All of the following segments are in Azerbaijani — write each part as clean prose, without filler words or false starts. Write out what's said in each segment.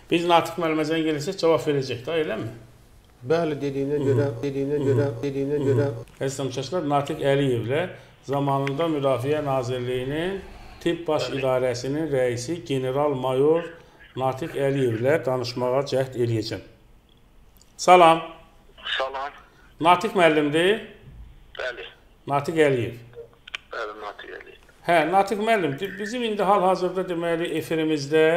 Biz Natiq müəllimə zəng eləsək cavab verəcək də, eləmi? Bəli, dediyinə görə. Əziz tamaşaçılar, Natiq Əliyevlə zamanında Müdafiə Nazirliyinin Tibb Baş İdarəsinin rəisi general-mayor Natiq Əliyevlə danışmağa cəhd eləyəcəm. Salam. Salam. Natiq müəllimdir? Bəli. Natiq Əliyev. Bəli, Natiq Əliyev. Hə, Natiq müəllim, bizim indi hal-hazırda deməli efirimizdə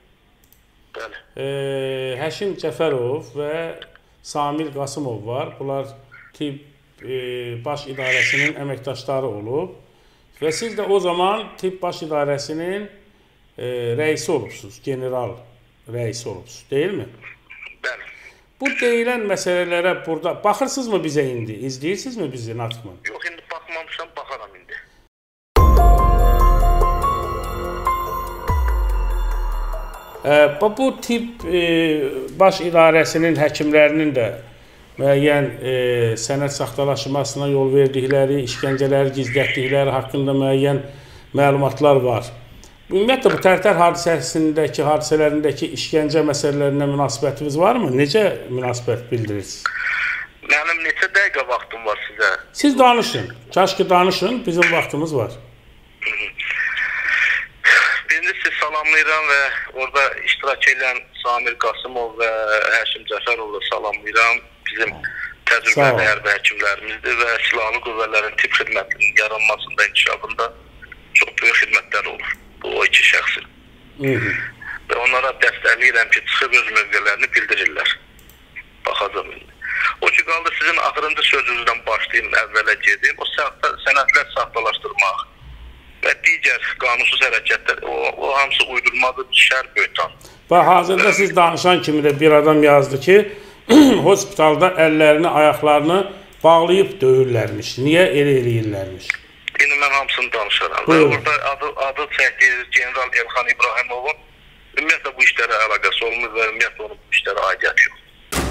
Həşim Cəfərov və Samil Qasımov var. Bunlar Tibb Baş İdarəsinin əməkdaşları olub. Və siz də o zaman Tibb Baş İdarəsinin rəisi olubsunuz, general rəisi olubsunuz, deyilmi? Bəli. Bu deyilən məsələlərə burada baxırsınızmı bizə indi? İzləyirsinizmi bizi, Natiq müəllim? Yox, indi baxmamışam, baxaram indi. Bu Tibb Baş İdarəsinin həkimlərinin də müəyyən sənəd saxtalaşmasına yol verdikləri, işgəncələri gizlətdikləri haqqında müəyyən məlumatlar var. Ümumiyyətlə, bu Tərtər hadisələrindəki işgəncə məsələlərinə münasibətiniz varmı? Necə münasibət bildirirsiniz? Mənim neçə dəqiqə vaxtım var sizə? Siz danışın. Kaş ki danışın, bizim vaxtımız var. Birinci sizi salamlayıram və orada iştirak edən Samir Qasımov və Həşim Cəfərovla salamlayıram. Bizim təcrübəli hərbi həkimlərimizdir və silahlı qüvvələrin tibb xidmətinin yaranmasında, inkişafında çox böyük xidmətlər olur bu o iki şəxsin. Və onlara dəstəkləyirəm ki, çıxıb öz mövqələrini bildirirlər. Baxacam indi. O ki, qaldı sizin axırıncı sözünüzdən başlayayım, əvvələ gedim. O sənədlər saxtalaşdırmaq və digər qanunsuz hərəkətlər, o hamısı uydurmadır, şər böhtan. Və hazırda siz danışan kimi də bir adam yazdı ki, hospitalda əllərini, ayaqlarını bağlayıb döyürlərmiş. Niyə elə eləyirlərmiş? İndi mən hamısını danışaram. Və orada adı çəkdiyi general Elxan İbrahimovun ümumiyyətlə bu işlərə əlaqəsi olmur və ümumiyyətlə onun bu işlərə aidiyyəti yox.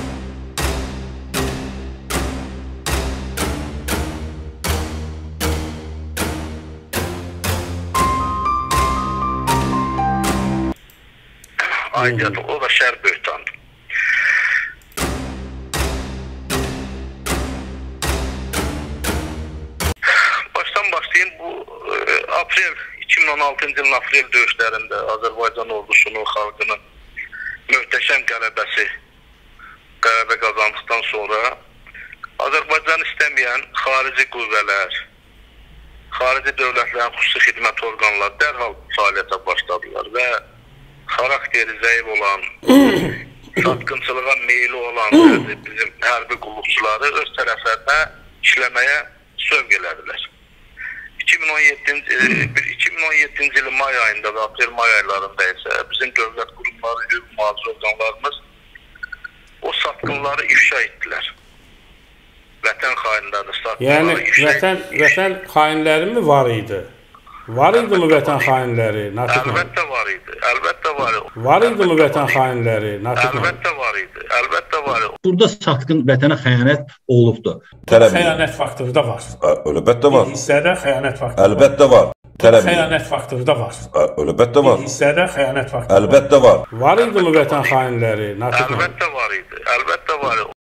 Aidiyyəti, o da şər böhtandır. Başlayayım, bu 2016-cı ilin aprel döyüşlərində Azərbaycan ordusunun, xalqının möhtəşəm qələbə qazandıqdan sonra Azərbaycan istəməyən xarici qüvvələr, xarici dövlətlərin xüsusi xidmət orqanları dərhal fəaliyyətə başladılar və xarakteri zəif olan, satqınçılığa meyli olan bizim hərbi qulluqçuları öz tərəflərinə işləməyə sövq elədilər. 2017-ci ilin may ayında və aprel-may aylarında isə bizim dövlət qurumları, mühafizə orqanlarımız o satqınları ifşa etdilər. Vətən xainləri, satqınları ifşa etdilər. Yəni, vətən xainləri mi var idi? Var idi mi vətən xainləri? Əlbəttə var idi, əlbəttə var idi. Var idi mi vətən xainləri? Əlbəttə var idi, əlbəttə var idi. Burada satqın vətənə xəyanət olubdur. Xəyanət faktoru da var. Əlbəttə var. Bir hissədə xəyanət faktoru var. Əlbəttə var. Xəyanət faktoru da var. Əlbəttə var. Bir hissədə xəyanət faktoru var. Əlbəttə var. Var idi mi vətən xainləri? Əlbəttə var idi, əlbəttə var idi.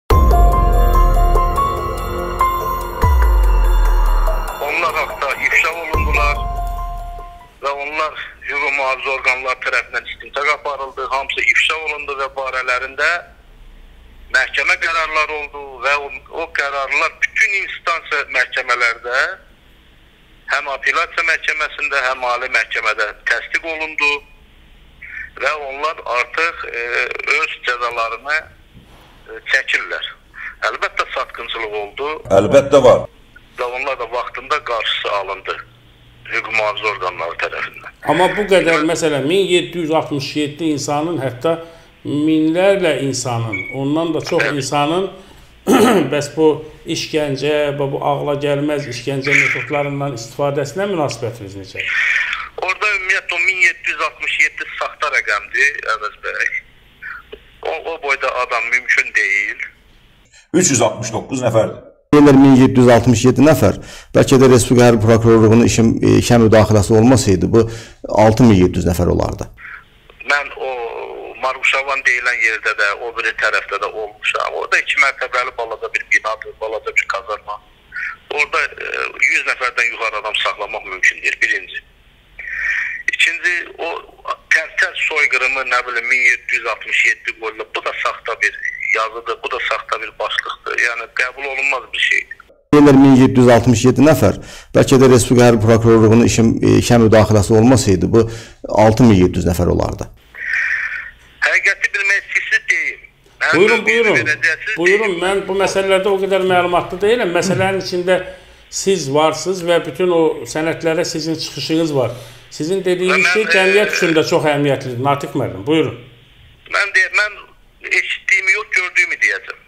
Onlar haqda ifşa olundular və onlar hüquq mühafizə orqanları tərəfindən istintaq aparıldı, hamısı ifşa olundu və barələrində məhkəmə qərarları oldu və o qərarlar bütün instansiya məhkəmələrdə, həm apellyasiya məhkəməsində, həm ali məhkəmədə təsdiq olundu və onlar artıq öz cəzalarını çəkirlər. Əlbəttə satqınçılıq oldu. Əlbəttə var. Və onlar da vaxtında qarşısı alındı hüquq mühafizə orqanları tərəfindən. Amma bu qədər, məsələn, 1767 insanın, hətta minlərlə insanın, ondan da çox insanın bəs bu işgəncə, bu ağla gəlməz işgəncə metodlarından istifadəsinə münasibətiniz necə? Orada ümumiyyətlə 1767 saxta rəqəmdir, Əvəz bəy. O boyda adam mümkün deyil. 369 nəfərdir. 1767 nəfər, bəlkə də Respublika Hərbi Prokurorluğunun işə müdaxiləsi olmasaydı, bu 6700 nəfər olardı. Mən o Maruşavan deyilən yerdə də, o biri tərəfdə də olmuşam. Orada 2 mərtəbəli balaca bir binadır, balaca bir kazarma. Orada 100 nəfərdən yuxarı adam saxlamaq mümkün deyil, birinci. İkinci, o tərtər soyqırımı, nə bilim, 1767 qoyulub. Bu da saxta bir yazıdır, bu da saxta bir başlıqdır. Yəni, qəbul olunmaz bir şeydir. Deyirlər 1767 nəfər, bəlkə də Respublika Hərbi Prokurorluğunun işə müdaxiləsi olmasaydı, bu 6700 nəfər olardı. Həqiqəti bilmək istəyirsiz deyim. Buyurun, mən bu məsələlərdə o qədər məlumatlı deyiləm. Məsələnin içində siz varsınız və bütün o sənədlərə sizin çıxışınız var. Sizin dediyiniz şey cəmiyyət üçün də çox əhəmiyyətlidir. Natiq müəllim, buyurun. Mən eşitdiyimi yox, gördüyümü deyəcəm.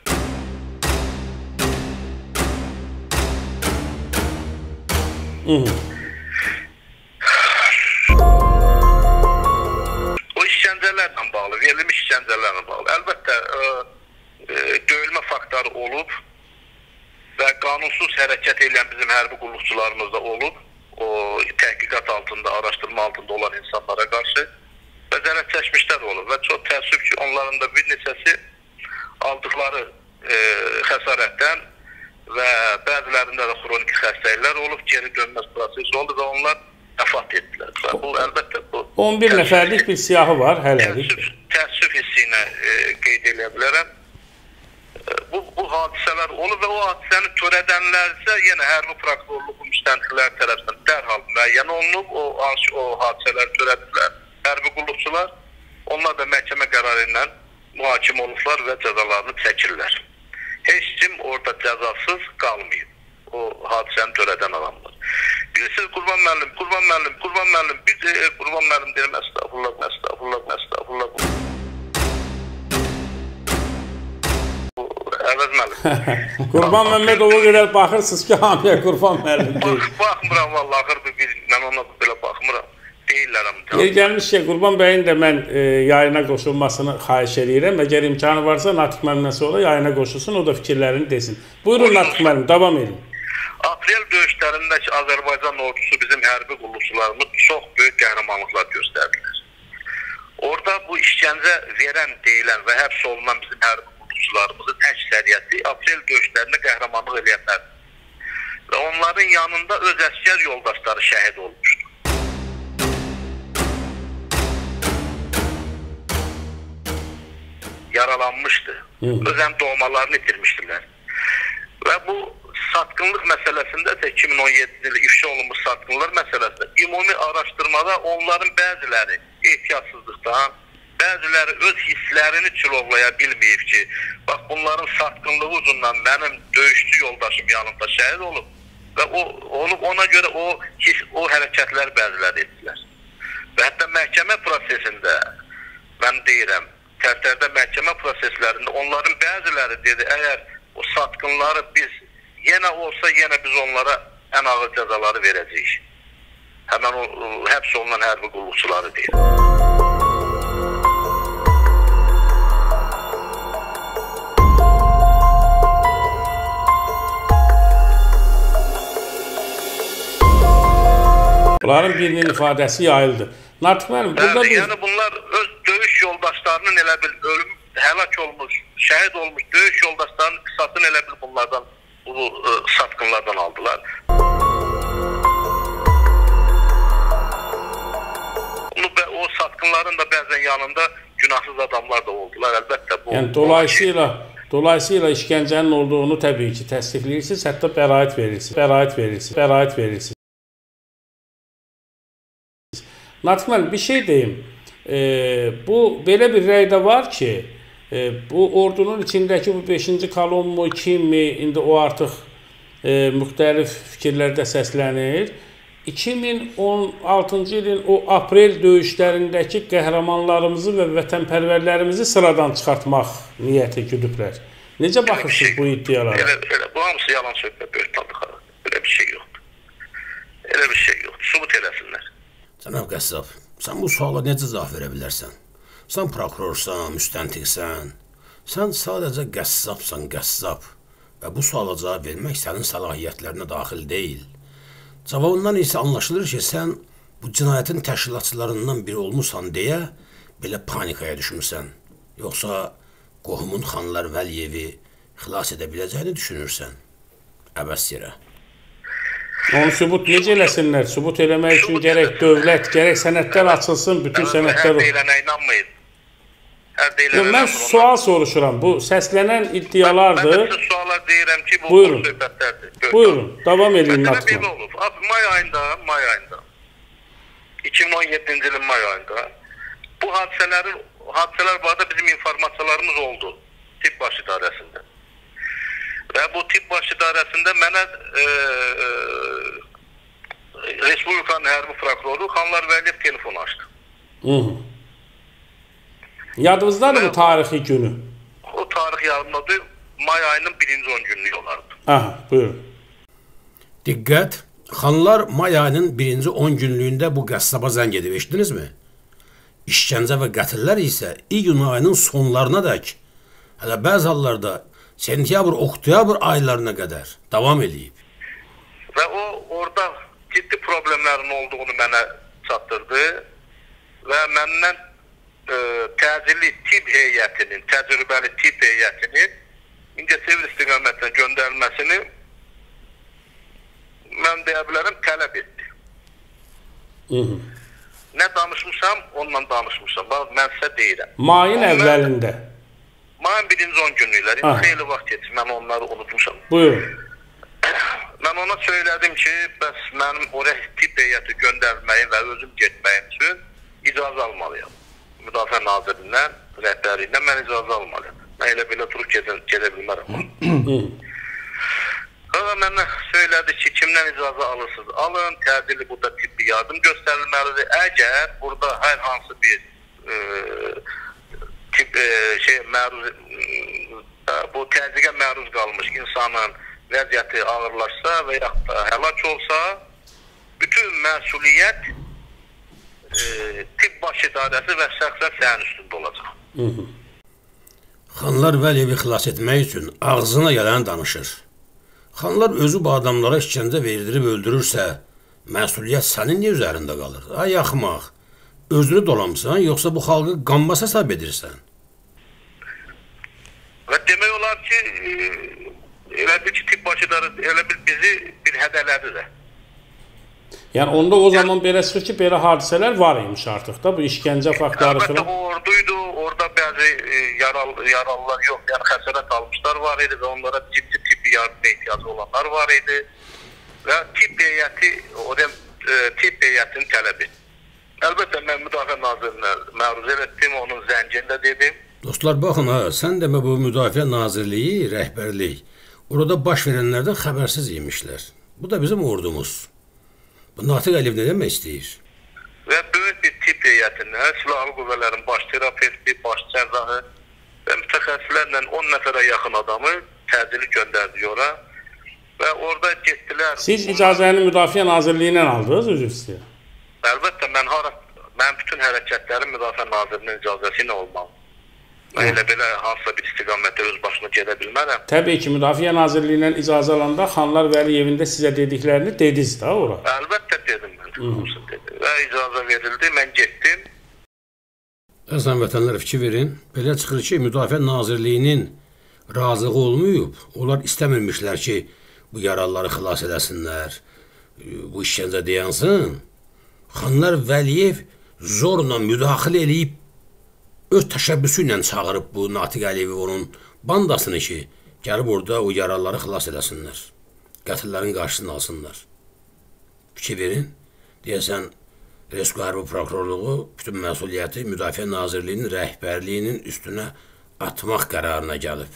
O işgəncələrlə bağlı, verilmiş işgəncələrlə bağlı. Əlbəttə, döyülmə faktları olub və qanunsuz hərəkət edən bizim hərbi qulluqçularımız da olub. O təhqiqat altında, araşdırma altında olan insanlara qarşı və zərər çəkmişlər olub. Və çox təəssüf ki, onların da bir neçəsi aldıqları xəsarətdən və bəzilərində də xronik xəstəliklər olub, geri dönməz prosesi oldu və onlar vəfat etdilər. Və bu, əlbəttə, bu 11 nəfərlik bir siyahı var hələlik. Təəssüf hissi ilə qeyd edə bilərəm. Bu hadisələr olub və o hadisəni törədənlərsə yenə hərbi prokurorluğu müstəntiqlər tərəfindən dərhal müəyyən olunub. O hadisələri törədilər hərbi qulluqçular. Onlar da məhkəmə qərarı ilə mühakimə olublar və cəzalarını çəkirlər. Heç kim orada cəzasız qalmayıb. O hadisəni törədən adamlar. Bilirsiniz, Qurban müəllim, biz Qurban müəllim deyirəm, əstəğfurullah. Əvəz müəllim. Qurban Məmmədova qədər baxırsınız ki, hamiyə Qurban müəllim deyil. Baxmıram, vallahi, axır mən ona belə baxmıram. Deyillərəm. Gəlmiş ki, Qurban bəyin də mən yayına qoşulmasını xahiş edirəm. Əgər imkanı varsa, Natiq müəllimdən sonra yayına qoşulsun, o da fikirlərini desin. Buyurun, Natiq müəllim, davam edin. Aprel döyüşlərindəki Azərbaycan ordusu bizim hərbi qulluqçularımız çox böyük qəhrəmanlıqlar göstərdilər. Orada bu işgəncə verən, deyilən və həbs olunan bizim hərbi qulluqçularımızın əksəriyyəti Aprel döyüşlərində qəhrəmanlıq edənlər və onların yanında öz əsgər yoldaşları şəhid olmuşdu. Yaralanmışdı. Öz doğmalarını itirmişdilər. Və bu satqınlıq məsələsində isə 2017 ildə ifşa olunmuş satqınlar məsələsində ümumi araşdırmada onların bəziləri ehtiyatsızlıqdan, bəziləri öz hisslərini çilovlaya bilməyib ki, bax bunların satqınlığı ucundan mənim döyüşçü yoldaşım yanımda şəhid olub və ona görə o hərəkətlər bəziləri etdilər. Və hətta məhkəmə prosesində mən deyirəm, Tərtərdə məhkəmə proseslərində onların bəziləri dedi, əgər o satqınları biz yenə olsa, yenə biz onlara ən ağır cəzaları verəcəyik. Həmən o həbs olunan hərbi qulluqçuları deyir. Bunların birinin ifadəsi yayıldı. Natiq müəllim, burada biz... Yəni bunlar öz döyüş yoldaşlarının elə bil ölüm, həlak olmuş, şəhid olmuş döyüş yoldaşlarının qisasını elə bil bunlardan, bu satqınlardan aldılar. O satqınların da bəzən yanında günahsız adamlar da oldular, əlbəttə. Yəni dolayısıyla işgəncənin olduğunu təbii ki təsdiqləyirsiniz, hətta bəraət verirsiniz. Natiq müəllim, bir şey deyim. Bu belə bir rəy də var ki, bu ordunun içindəki bu 5-ci kolon mu, kimi, indi o artıq müxtəlif fikirlərdə səslənir. 2016-cı ilin o aprel döyüşlərindəki qəhrəmanlarımızı və vətənpərvərlərimizi sıradan çıxartmaq niyyəti güdüblər. Necə baxırsınız bu iddialara? Bu hamısı yalan söhbət, böhtanlıq. Belə bir şey yoxdur. Elə bir şey yoxdur. Subut eləsinlər. Cənab Qəssab, sən bu suala necə cavab verə bilərsən? Sən prokurorsan, müstəntiqsən. Sən sadəcə qəssabsan, qəssab. Və bu suala cavab vermək sənin səlahiyyətlərinə daxil deyil. Cavabından isə anlaşılır ki, sən bu cinayətin təşkilatçılarından biri olmuşsan deyə belə panikaya düşmüsən? Yoxsa qohumun Xanlar Vəliyevi xilas edə biləcəyini düşünürsən? Əbəs yerə. Onu sübut necə eləsinlər? Sübut eləmək üçün gərək dövlət, gərək sənədlər açılsın, bütün sənədlər... Hər deyilənə inanmayın. Mən sual soruşuram. Bu səslənən iddialardır. Mən suala deyirəm ki, bu buyurun. söhbətlərdir. Buyurun, davam edin. Məsələn, belə olub. May ayında, 2017-ci ilin may ayında bu hadisələr barədə bizim informasiyalarımız oldu tibb baş idarəsində. Və bu tibb baş idarəsində mənə Respublikanın hərbi prokuroru Xanlar Vəliyev telefon açdı. Yadınızdadır mı tarixi günü? O tarix yadımdadır. May ayının 1-ci 10 günlük olardı. Aha, buyurun. Diqqət, Xanlar may ayının 1-ci 10 günlüyündə bu qəssaba zəng edib, eşitdinizmi? İşgəncə və qətillər isə iyun ayının sonlarına dək, hələ bəzi hallarda sentyabr, oktyabr aylarına qədər davam edib. Və o, orada ciddi problemlərin olduğunu mənə çatdırdı və məndən təcili tibb heyətinin, təcrübəli tibb heyətinin İngəsevir istiqamətlə göndərilməsini mən deyə bilərəm, tələb etdi. Nə danışmışam, onunla danışmışam. Mən sizə deyirəm. Mayın əvvəlində. Mayın 1-ci 10 günlükləri. Xeyli vaxt geçsin, mən onları unutmuşam. Buyurun. Mən ona söylədim ki, bəs mənim oraya tibb heyəti göndərilməyim və özüm getməyim üçün icazə almalıyam. Müdafiə Nazirliyindən, rəhbərliyindən mən icazə almalıyam. Mən elə belə durub gedə bilmərəm. Mənə söylədi ki, kimdən icazə alırsınız? Alın, təcili burada tibbi yardım göstərilməlidir. Əgər burada hər hansı bir bu təzyiqə məruz qalmış insanın vəziyyəti ağırlaşsa və yaxud da həlak olsa, bütün məsuliyyət tibb baş idarəsi və şəxsən sənin üstündə olacaq. Xanlar Vəliyevi xilas etmək üçün ağzına gələni danışır. Xanlar özü bu adamlara işgəncə verdirib öldürürsə, məsuliyyət sənin niyə üzərində qalır? Ay axmaq, özünü dolamsan, yoxsa bu xalqı qanbas hesab edirsən? Və demək olar ki, elə bil ki, tibb baş idarəsi elə bil bizi bir hədələdi də. Yəni onda o zaman belə çıxır ki, belə hadisələr var imiş artıq da, bu işgəncə faktları falan. Əlbəttə, o orduydu, orada bəzi yaralılar yox, yəni xəsarət almışlar var idi və onlara ciddi tibbi yardıma ehtiyacı olanlar var idi və tibb heyətini tələb etdi. Əlbəttə, mən Müdafiə Nazirinə məruz etdim, onun zəncində dedim. Dostlar, baxın ha, sən demə bu Müdafiə Nazirliyi, rəhbərlik, orada baş verənlərdən xəbərsiz imişlər. Bu da bizim ordumuz. Bu Natiq Əliyev nə demək istəyir? Və böyük bir tibb heyətinə, silahlı qüvvələrin baş terapevti, baş cərrahı və mütəxəssislərlə 10 nəfərə yaxın adamı təcili göndərdi ora və orada getdilər. Siz icazəni Müdafiə Nazirliyindən aldınız, üzr istəyirəm? Əlbəttə, mən bütün hərəkətlərim Müdafiə Nazirliyinin icazəsi ilə olmalı. Mən elə belə hansısa bir istiqamətdə öz başına gedə bilmərəm. Təbii ki, Müdafiə Nazirliyindən icazə alanda Xanlar Vəliyevində sizə dediklərini dediniz də ora. Əlbəttə dedim mən. Və icazə verildi, mən getdim. Əzəm vətənlər fikir verin. Belə çıxır ki, Müdafiə Nazirliyinin razılığı olmayıb. Onlar istəmirmişlər ki, bu yaralıları xilas edəsinlər, bu işgəncə deyansın. Xanlar Vəliyev zorla müdaxilə eləyib, öz təşəbbüsü ilə çağırıb bu Natiq Əliyevi onun bandasını ki, gəlib orada o yaralıları xilas edəsinlər. Qətillərin qarşısını alsınlar. Fikir verin, deyəsən, Respublika Hərbi Prokurorluğu bütün məsuliyyəti Müdafiə Nazirliyinin rəhbərliyinin üstünə atmaq qərarına gəlib.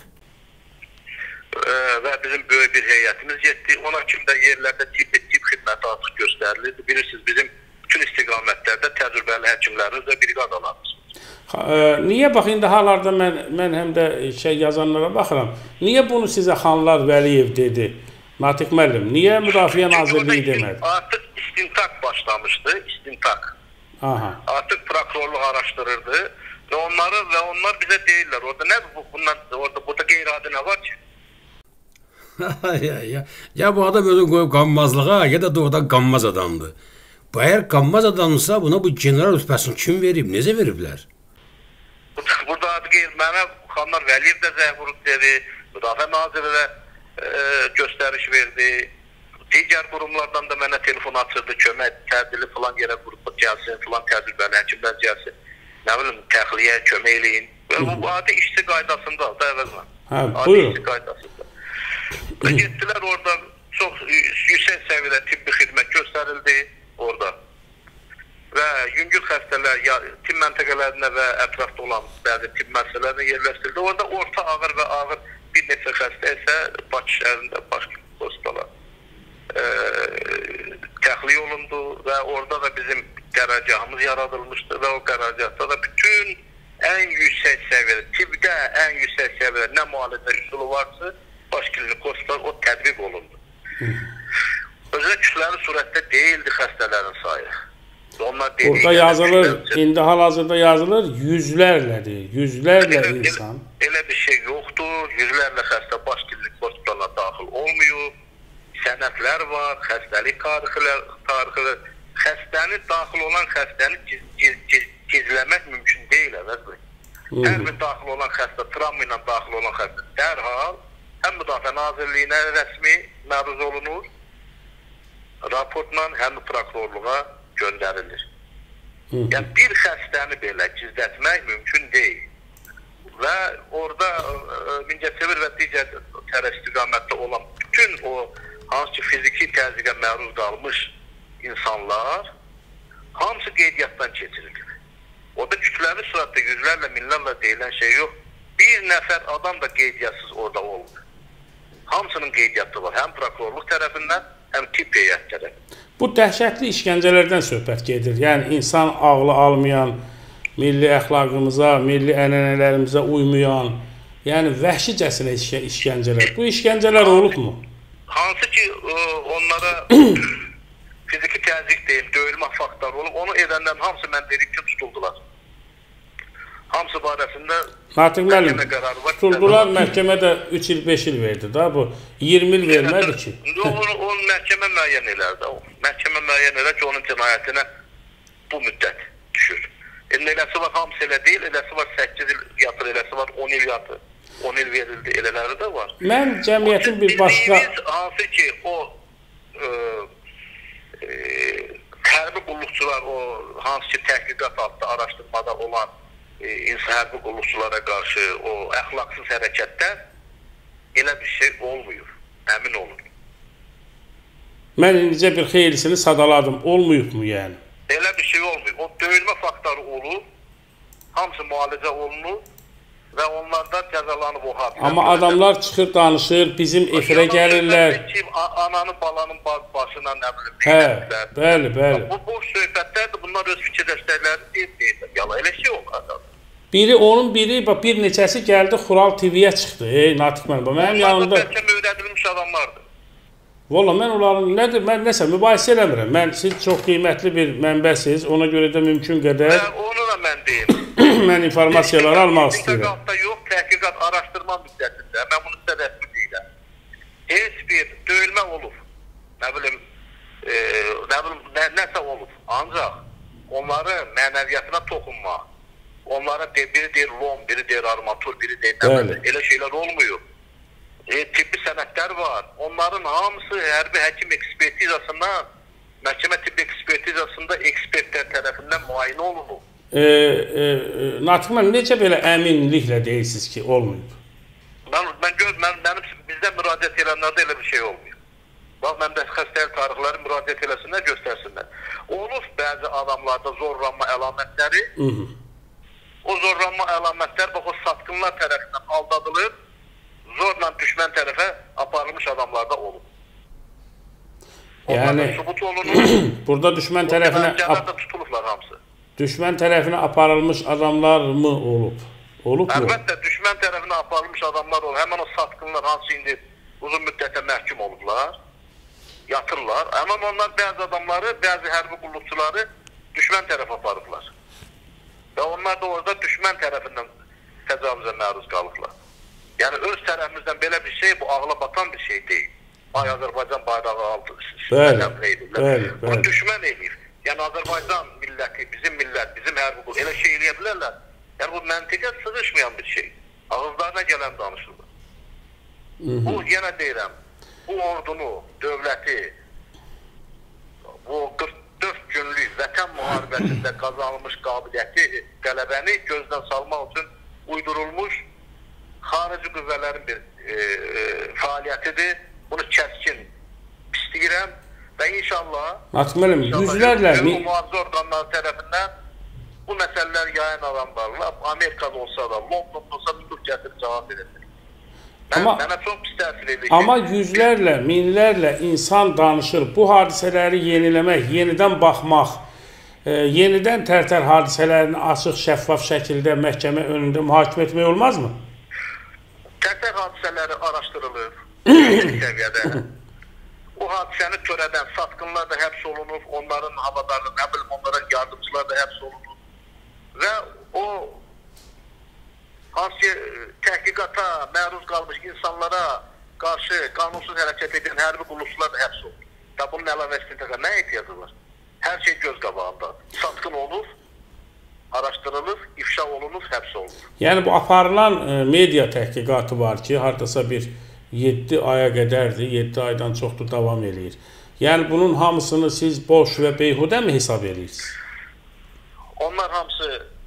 Və bizim böyük bir heyətimiz getdi. Ona kimdə yerlərdə tibb xidməti artıq göstərilirdi. Bilirsiniz, bizim bütün istiqamətlərdə təcrübəli həkimlərimiz və briqadalarımız. Niyə bax, indi hal-hazırda mən həm də yazanlara baxıram. Niyə bunu sizə Xanlar Vəliyev dedi? Natiq müəllim, niyə Müdafiə Nazirliyi demədi? Artıq istintaq başlamışdı, istintaq. Artıq prokurorluq araşdırırdı və onlar bizə deyirlər, orada qeyri-adi nə var ki? Ya bu adam özünü qoyub qanmazlığa, ya da doğrudan qanmaz adamdır. Bu əgər qanmaz adamdırsa, buna bu general rütbəsini kim verib, necə veriblər? Yadgir mənə Xanlar Vəliyev də zəng vurub dedi, Müdafiə Naziri də göstəriş verdi. Digər qurumlardan da mənə telefon açırdı, kömək tədbiri falan yerə qrup gəlsin, falan tədbirlər, həkimlər gəlsin. Nə bilim, təxliyə, kömək eləyin. Bu adi işçi qaydasında da əvəzlə. Adi işçi qaydasında. Getdilər orada çox yüksək səviyyədə tibbi xidmət göstərildi orada. Və yüngül xəstələr tibb məntəqələrinə və ətrafda olan bəzi tibb məsələlərinə yerləşdirildi. Orada orta ağır və ağır bir neçə xəstə isə Bakı şəhərində başqa hospitala təxliyə olundu və orada da bizim qərargahımız yaradılmışdı və o qərargahda da bütün ən yüksək səviyyədə, tibbdə ən yüksək səviyyədə nə müalicə üsulu varsa, baş klinik hospital o tətbiq olundu. Özə kütləvi surətdə deyildi xəstələrin sayı. Orada yazılır, indi hal-hazırda yazılır, yüzlərlədir, yüzlərlə insan. Elə bir şey yoxdur, yüzlərlə xəstə baş klinik hospitalına daxil olmuyor, sənədlər var, xəstəlik tarixi, xəstəni daxil olan xəstəni gizləmək mümkün deyil, əvəzdir. Hər bir daxil olan xəstə, travma ilə daxil olan xəstə dərhal həm Müdafiə Nazirliyinə rəsmi məruz olunur, raportla həm prokurorluğa göndərilir. Yəni, bir xəstəni belə gizlətmək mümkün deyil. Və orada Mingəçevir və digər tərəf istiqamətdə olan bütün o hansı ki fiziki təzyiqə məruz qalmış insanlar hamısı qeydiyyatdan keçirilir. Orada kütləvi surətdə yüzlərlə, minlərlə deyilən şey yox. Bir nəfər adam da qeydiyyətsiz orada olmur. Hamısının qeydiyyatı var. Həm prokurorluq tərəfindən, həm tibb heyət tərəfindən. Bu dəhşətli işgəncələrdən söhbət gedir. Yəni, insan ağlı almayan, milli əxlaqımıza, milli ənənələrimizə uymayan, yəni vəhşicəsinə işgəncələr. Bu işgəncələr olubmu? Hansı ki, onlara fiziki təzyiq deyil, döyülmə faktları olub, onu edəndən hamısı mən dedim ki, tutuldular. Hamısı barəsində Natiq müəllim, tutuldular, məhkəmə də 3 il, 5 il verdi da, bu 20 il vermədi ki. Onu məhkəmə müəyyən elərdi. Məhkəmə müəyyən elər ki, onun cinayətinə bu müddət düşür. Eləsi var, hamısı elə deyil, eləsi var 8 il yatır, eləsi var 10 il yatır. 10 il verildi, elələri də var. Mən cəmiyyətin bir başqa... Hansı ki, o hərbi qulluqçular, o hansı ki, təhqiqat altında araşdırmada olan hərbi qulluqçulara qarşı o əxlaqsız hərəkətlər elə bir şey olmuyor, əmin olun. Mən indicə bir xeylisini sadaladım, olmuyub mu yəni? Elə bir şey olmuyor. O döyülmə faktları olub, hamısı müalicə olunur və onlardan cəzalanıb o hadisələr. Amma adamlar çıxır, danışır, bizim efirə gəlirlər. Ananın, balanın başına nə bilim. Hə, bəli, bəli. Bu boş söhbətlərdir, bunlar öz fikirləşdəklərini deyir. Yala, elə şey olmaz. Onun biri, bir neçəsi gəldi, Xural TV-yə çıxdı. Natiq müəllim, mənim yanımda... Onlar da bəlkə öyrədilmiş adamlardır. Valla mən onların, nədir, mən nəsə mübahisə eləmirəm. Siz çox qiymətli bir mənbəsiz, ona görə də mümkün qədər... Onu da mən deyim. Mən informasiyaları almaq istəyirəm. Təhqiqatda yox, təhqiqat araşdırma müddətində, mən bunu sizə rəsmi deyirəm. Heç bir döyülmə olub, nə bilim, nəsə olub. Ancaq onları mənəviyyatına toxunma, onlara biri deyir lom, biri deyir armatur, biri deyir nəsə, elə şeylər olmuyor. Tibbi sənədlər var. Onların hamısı hərbi həkim ekspertizasından, məhkəmə tibbi ekspertizasında ekspertlər tərəfindən müayinə olunur. Natiq müəllim, necə belə əminliklə deyirsiniz ki, olmayıb? Bizdə müraciət edənlərdə elə bir şey olmuyor. Bax, mən də xəstəlik tarixləri müraciət eləsinlər, göstərsinlər. Olub bəzi adamlarda zorlanma əlamətləri, o zorlanma əlamətlər, bax, o satqınlar tərəfindən aldadılıb, zorla düşmən tərəfə aparılmış adamlarda olub. Yəni, burada düşmən tərəfinə... Cənlərdə tutulublar hamısı. Düşmən tərəfinə aparılmış adamlar mı olub? Olub mu? Əlbəttə, düşmən tərəfinə aparılmış adamlar olub. Həmən o satqınlar hansı indi uzun müddətə məhkum olublar, yatırlar. Həmən onlar bəzi adamları, bəzi hərbi qulluqçuları düşmən tərəfə aparıblar. Və onlar da orada düşmən tərəfindən təcavüzə məruz qalıblar. Yəni, öz tərəfimizdən belə bir şey, bu ağla batan bir şey deyil. Azərbaycan bayrağı aldı. Bəli. Bunu düşmən eləyir. Yəni, Azərbaycan milləti, bizim millət, bizim hərbi qulluq, elə şey eləyə bilərlər. Yəni bu məntiqə sığışmayan bir şey. Ağızlarına gələn danışılır. Bu, yenə deyirəm, bu ordunu, dövləti, bu 44 günlük vətən müharibəsində qazanılmış qabiliyyəti, qələbəni gözdən salmaq üçün uydurulmuş xarici qüvvələrin bir fəaliyyətidir. Bunu kəskin istəyirəm və inşallah yüzlərlə mühafizə orqanları tərəfindən bu məsələlər yayın alanlarla Amerikada olsa da, Londonda olsa da gətirib cavab verilir. Mənə çox pis təsir edir. Amma yüzlərlə, minlərlə insan danışır. Bu hadisələri yeniləmək, yenidən baxmaq, yenidən Tərtər hadisələrini açıq, şəffaf şəkildə məhkəmə önündə mühakimə etmək olmazmı? Tərtər hadisələri araşdırılır səviyyədə. O hadisəni törədən satqınlar da həbs olunur, onların havadarlı, nə bilim, onların yardımcılar da həbs olunur. Və o hansı təhqiqata məruz qalmış insanlara qarşı qanunsuz hərəkət edən hərbi qulluqçular da həbs olunur. Da bunun əlavə istintaqə nə ehtiyacı var? Hər şey göz qabağında. Satqın olur, araşdırılır, ifşa olunur, həbs olunur. Yəni bu aparılan media təhqiqatı var ki, hardasa bir 7 aya qədərdir, 7 aydan çoxdur davam edir. Yəni bunun hamısını siz boş və beyhudə mi hesab edirsiniz? Onlar hamısı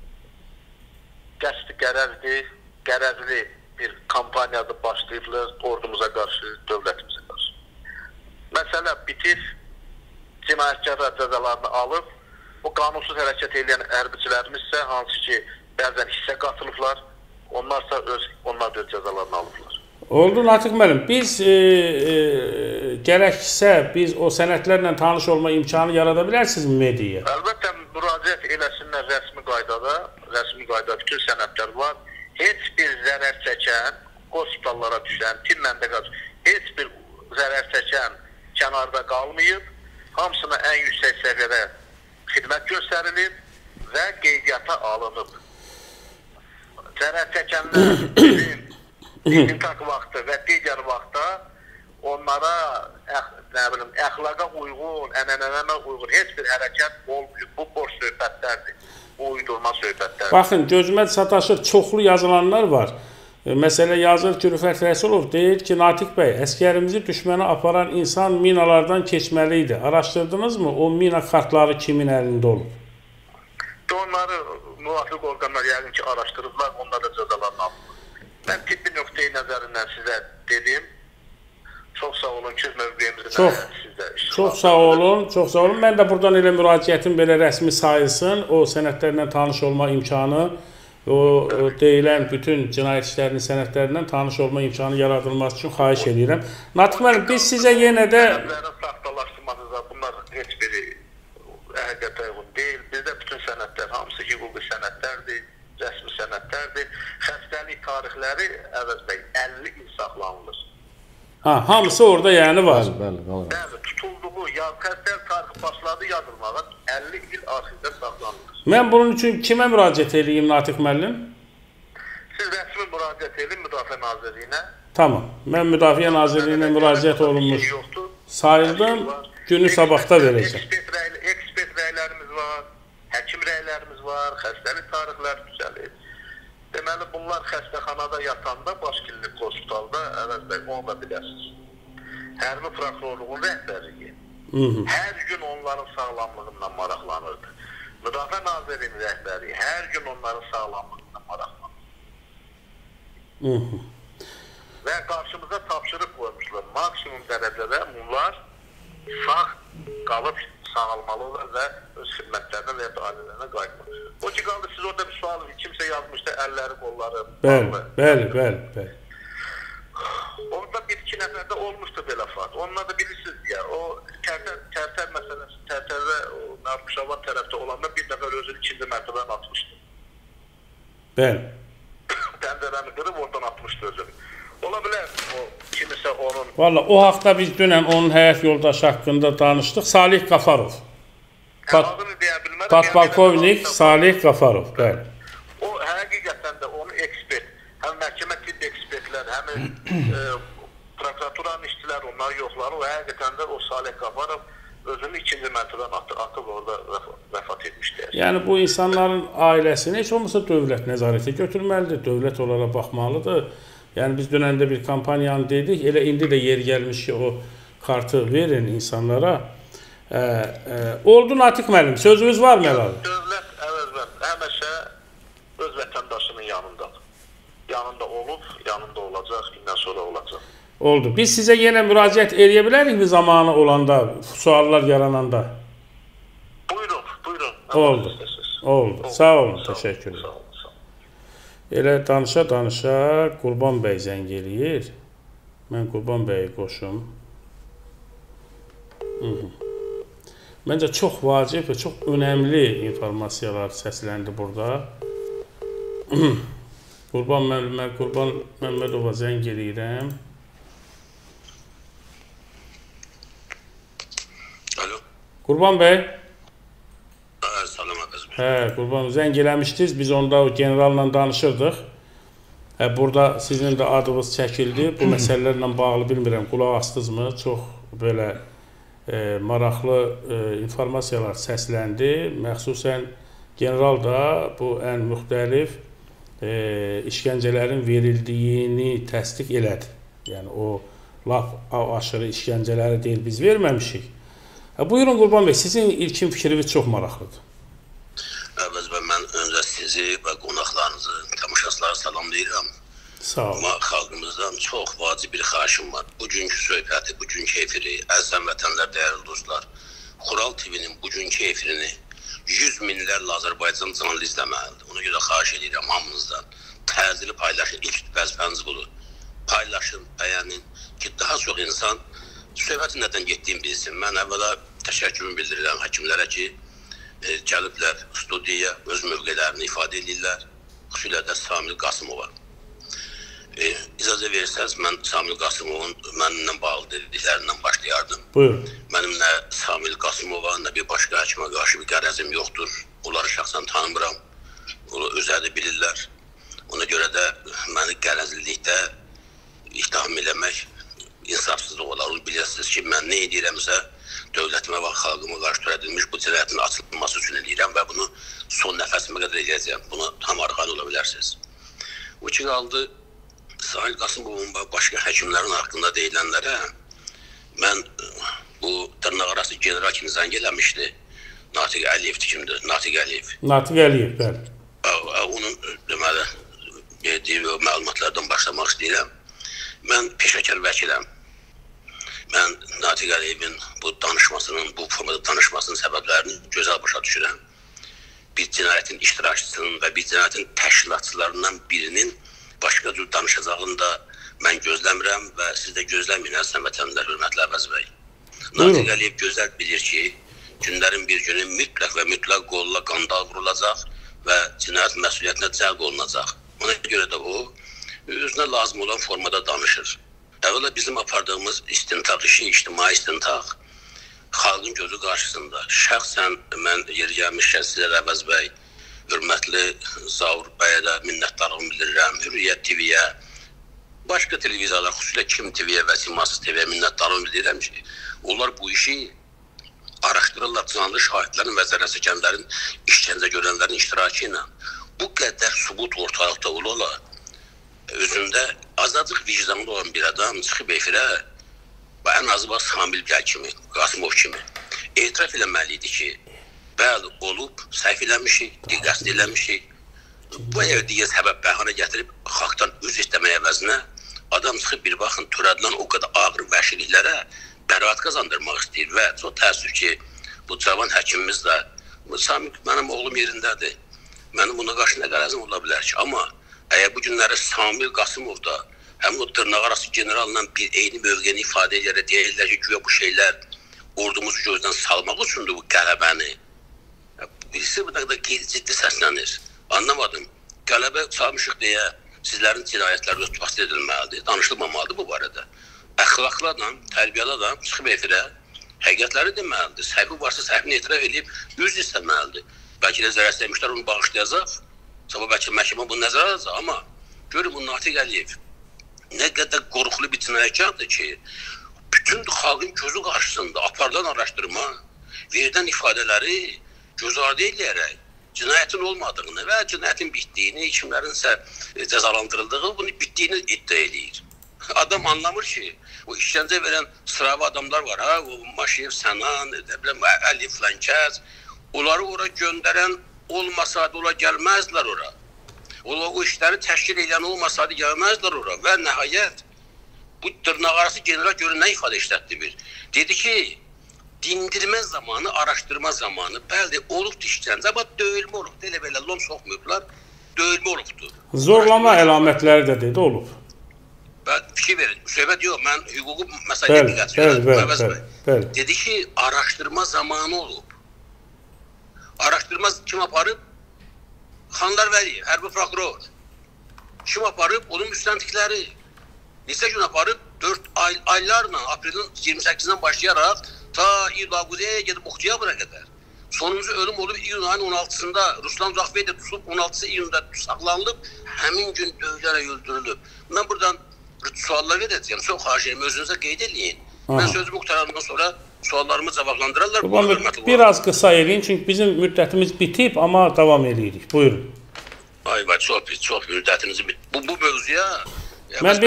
qəsdi qərəzli bir kampaniyada başlayıblar ordumuza qarşı, dövlətimizə qarşı. Məsələ bitir, cinayətkarlar cəzalarını alıb, o qanunsuz hərəkət edən hərbiçilərimiz isə hansı ki, bəzən hissə qatılıblar, onlar da öz cəzalarını alıblar. Oldu Natiq müəllim, biz gərəksə biz o sənədlərlə tanış olma imkanı yarada bilərsinizmi mediaya? Əlbəttə, müraciət eləsinlər rəsmi qaydada bütün sənədlər var. Heç bir zərər çəkən, hospitallara düşən, tim məntəqəsi, heç bir zərər çəkən kənarda qalmayıb, hamısına ən yüksək səviyyədə xidmət göstərilib və qeydiyyata alınıb. Zərər çəkənlər İntihak vaxtı və digər vaxtda onlara əxlaqa uyğun, ənənənə uyğun heç bir hərəkət olmuyor. Bu boş söhbətlərdir, bu uydurma söhbətlərdir. Baxın, gözümə sataşır, çoxlu yazılanlar var. Məsələ yazır ki, Rüfət Rəsulov deyir ki, Natiq bəy, əskərimizi düşmənə aparan insan minalardan keçməli idi. Araşdırdınızmı? O mina kartları kimin əlində olub? Onları müvafiq orqanlar yəqin ki, araşdırıblar, onlar da cəzalarını alırlar. Mən tibbi nöqteyi nəzərindən sizə dedim. Çox sağ olun ki, mövqeyimizdə sizdə iştirak. Çox sağ olun, çox sağ olun. Mən də buradan elə müraciətim belə rəsmi sayılsın. O sənədlərlə tanış olma imkanı, o deyilən bütün cinayət işlərinin sənədlərindən tanış olma imkanı yaradılması üçün xahiş edirəm. Natiq müəllim, biz sizə yenə də... Sənədlərin saxtalaşdırmasında bunlar heç biri həqiqətə uyğun deyil. Bizdə bütün sənədlər, hamısı hüquqi sənədlərdir, rəsmi sənədlərdir. Xəstəlik tarixləri Əvəz bəy 50 il saxlanılır. Hamısı orada yəni var. Bəli, tutulduğu xəstəlik tarixi başladı yazılmağa 50 il arxivdə saxlanılır. Mən bunun üçün kimə müraciət edeyim Natiq müəllim? Siz rəsmi müraciət edin Müdafiə Nazirliyinə. Tamam. Mən Müdafiə Nazirliyinə müraciət olunmuş sayıldım. Günü sabahda verəcəm. Ekspert rəylərimiz var, həkim rəylərimiz var, xəstəlik tarixləri düzəlir. Deməli, bunlar xəstəxanada yatanda, baş klinik hospitalda, Əvəz bəy, onu da biləsiniz. Hərbi prokurorluğun rəhbərliyi hər gün onların sağlamlığından maraqlanırdı. Müdafiə Nazirliyinin rəhbəri hər gün onların sağlamlığından maraqlanırdı. Və qarşımıza tapşırıq qoymuşlar. Maksimum dərəcədə bunlar sağ qalıb sağalmalılar və öz xidmətlərinə və ya da ailələrinə qayıtmalı. O ki qaldı, siz orada bir sual, kimsə yazmışdı, əlləri, qolları. Bəli. Orada bir-iki nəfərdə olmuşdu belə faat. Onlar da bilirsiniz ya, o Tərtər məsələsi, Tərtərdə Narxuşavan tərəfdə olanda bir nəfər özünü ikinci mərtəbədən atmışdı. Bəli. Pəncərəni qırıb oradan atmışdı özünü. Ola bilər, o kimisə onun... Valla, o haqda biz dünən onun həyat yoldaşı haqqında danışdıq. Salih Qafarov. Adını deyə bilmərəm. Patpolkovnik Salih Qafarov, bəli. O, həqiqətən də onu ekspert, həm məhkəmə tibb ekspertlər, həm prokuraturanın işçilər, onlar yoxlar. O, həqiqətən də o Salih Qafarov özünü ikinci mərtəbədən atıb orada vəfat etmişdir. Yəni bu insanların ailəsini heç olmasa dövlət nəzarətə götürməlidir, dövlət onlara baxmalıdır. Yəni biz dünəndə bir kampaniyanı dedik, elə indi də yer gəlmiş ki, o kartı verin insanlara. Oldu Natiq müəllim, sözünüz var mı əlavə? Dövlət həmişə öz vətəndaşının yanındadır. Yanında olub, yanında olacaq, indən sonra olacaq. Oldu. Biz sizə yenə müraciət edə bilərikmi zamanı olanda, suallar yarananda? Buyurun. Oldu. Oldu. Sağ olun, təşəkkür ederim. Elə danışa Qurban bəy zəng eləyir. Mən Qurban bəyi qoşum. Məncə çox vacib və çox önəmli informasiyalar səsləndi burada. Qurban Məmmədova zəng eləyirəm. Alo. Qurban bəy. Salam əzizim. Qurban zəng eləmişdiniz. Biz onda o generalla danışırdıq. Burada sizin də adınız çəkildi. Bu məsələlərlə bağlı bilmirəm, qulaq astınızmı? Çox belə maraqlı informasiyalar səsləndi. Məxsusən general da bu ən müxtəlif işgəncələrin verildiğini təsdiq elədi. Yəni o lap aşırı işgəncələri deyil, biz verməmişik. Buyurun Qurban bəy, sizin ilkin fikriniz çox maraqlıdır. Əvvəz bəy, mən öncə sizi və qonaqlarınızı, tamaşaçıları salamlayıram. Sağ olun. Amma xalqımızdan çox vacib bir xahişim var. Bugünkü söhbəti, bugünkü efiri, əzizən vətənlər, dəyərli dostlar, Xural TV-nin bugünkü efirini 100 minlərlə Azərbaycan canlı izləməlidir. Ona görə xahiş edirəm hamınızdan. Təzili paylaşın, ilk vəzifəniz budur. Paylaşın, bəyənin ki, daha çox insan söhbətin nədən getdiyini bilsin. Mən əvvəla təşəkkürümü bildirirəm həkimlərə ki, gəliblər studiyaya, öz mövqələrini ifadə edirlər. Xüsusilə də Samil Qasımova. İcazə verirsəz, mən Samil Qasımovun mənimlə bağlı dediklərindən başlayardım. Buyurun. Mənim nə Samil Qasımova, nə bir başqa həkimə qarşı bir qərəzim yoxdur. Onları şəxsən tanımıram. Onu özləri bilirlər. Ona görə də məni qərəzlilikdə ittiham eləmək insafsızlıq olar. Onu bilirsiniz ki, mən nə edirəmsə, dövlətimə və xalqıma qarşı törədilmiş bu cinayətin açılması üçün edirəm və bunu son nəfəsimə qədər edəcəyəm. Buna tam arxan ola bilərsiniz. O ki, qaldı Samil Qasımovun və başqa həkimlərin haqqında deyilənlərə mən bu dırnaqarası general kimi zəng eləmişdi. Natiq Əliyev kimdir? Natiq Əliyev. Natiq Əliyev, bəli. Onun deməli verdiyi məlumatlardan başlamaq istəyirəm. Mən peşəkar vəkiləm. Mən Natiq Əliyevin bu danışmasının, bu formada danışmasının səbəblərini gözəl başa düşürəm. Bir cinayətin iştirakçısının və bir cinayətin təşkilatçılarından birinin başqa cür danışacağını da mən gözləmirəm və siz də gözləməyin, əzizən vətəndaşlar, hörmətli Əvəz bəy. Natiq Əliyev gözəl bilir ki, günlərin bir günü mütləq və mütləq qolla qandal vurulacaq və cinayət məsuliyyətinə cəlb olunacaq. Ona görə də o, özünə lazım olan formada danışır. Əvvəla bizim apardığımız istintaq işi, ictimai istintaq, xalqın gözü qarşısında. Şəxsən mən yeri gəlmişkən sizə Əvəz bəy, hörmətli Zavur bəyə də minnətdarlığımı bildirirəm, Hürriyyət TV-yə, başqa televiziyalar, xüsusilə Kim TV-yə və Simasız TV-yə minnətdarlığımı bildirirəm ki, onlar bu işi araşdırırlar, canlı şahidlərin və zərər çəkənlərin, işgəncə görənlərin iştirakı ilə. Bu qədər subut ortalıqda ola, özündə azacıq vicdanlı olan bir adam çıxıb efirə və ən azı Samil bəy kimi, Qasımov kimi etiraf eləməli idi ki, bəli, olub, səhv eləmişik, diqqətli eləmişik. Bu digər səbəb bəhanə gətirib, xalqdan öz istəməyə əvəzinə adam çıxıb bir baxın, törədilan o qədər ağır vəhşiliklərə bəraət qazandırmaq istəyir və çox təəssüf ki, bu cavan həkimimiz də, Samil, mənim oğlum yerindədir. Mənim buna qarşı nə qərəzim ola bilər ki, amma əgər bu günləri Samil Qasımov da həmin o dırnaqarası generalla bir eyni mövqeni ifadə edərək deyirlər ki, güya bu şeylər ordumuzu gözdən salmaq üçündür bu qələbəni. Birisi bu da qeyri-ciddi səslənir. Anlamadım. Qələbə çalmışıq deyə sizlərin cinayətləri örtbas edilməlidir, danışılmamalıdır bu barədə. Əxlaqlı adam, tərbiyəli adam çıxıb efirə həqiqətləri deməlidir. Səhvi varsa səhvini etiraf edib üz istəməlidir. Bəlkə də zərərsəymişlər onu bağışlayacaq. Sabah bəlkə məhkəmə bunu nəzərə alacaq. Amma görün bu Natiq Əliyev nə qədər qorxulu bir cinayətkardır ki, bütün xalqın gözü qarşısında aparılan araşdırma, verilən ifadələri göz ardı edərək cinayətin olmadığını və cinayətin bitdiyini, kimlərinsə cəzalandırıldığı, bunu bitdiyini iddia edir. Adam anlamır ki, o işgəncə verən sıravi adamlar var, ha, o Maşev, Sənan, Əli Flankəz, onları ora göndərən olmasaydı, ola gəlməzdilər ora. O işləri təşkil edən olmasaydı, gəlməzdilər ora və nəhayət bu dırnaqarası general görün nə ifadə işlətdi bir. Dedi ki, dindirmə zamanı, araşdırma zamanı, bəli, olubdur işgəncə, amma döyülmə olubdur, elə belə lom soxmayıblar, döyülmə olubdur. Zorlama əlamətləri də dedi, olub. Fikir verin, söhbət yox, mən hüququ məsələyə diqqət. Dedi ki, araşdırma zamanı olub. Araşdırma kim aparıb? Xanlar Vəliyev, hərbi prokuror. Kim aparıb? Onun müstəntiqləri. Neçə gün aparıb? 4 aylarla, aprelin 28-dən başlayaraq ta İlaquzeyə gedib Oxtiyabıra qədər. Sonuncu ölüm olub iyun ayının 16-sında Ruslan Zahvey də tutulub, 16-sı iyunda saxlanılıb, həmin gün döyülərək öldürülüb. Mən buradan suallar verəcəyəm, çox xahiş edirəm, özünüzə qeyd edin. Mən sözümü qutarandan sonra suallarımı cavablandırarlar. Biraz qısa eləyin, çünki bizim müddətimiz bitib, amma davam edirik. Buyurun. Ay, çox müddətinizi bitib. Bu mövzuya mən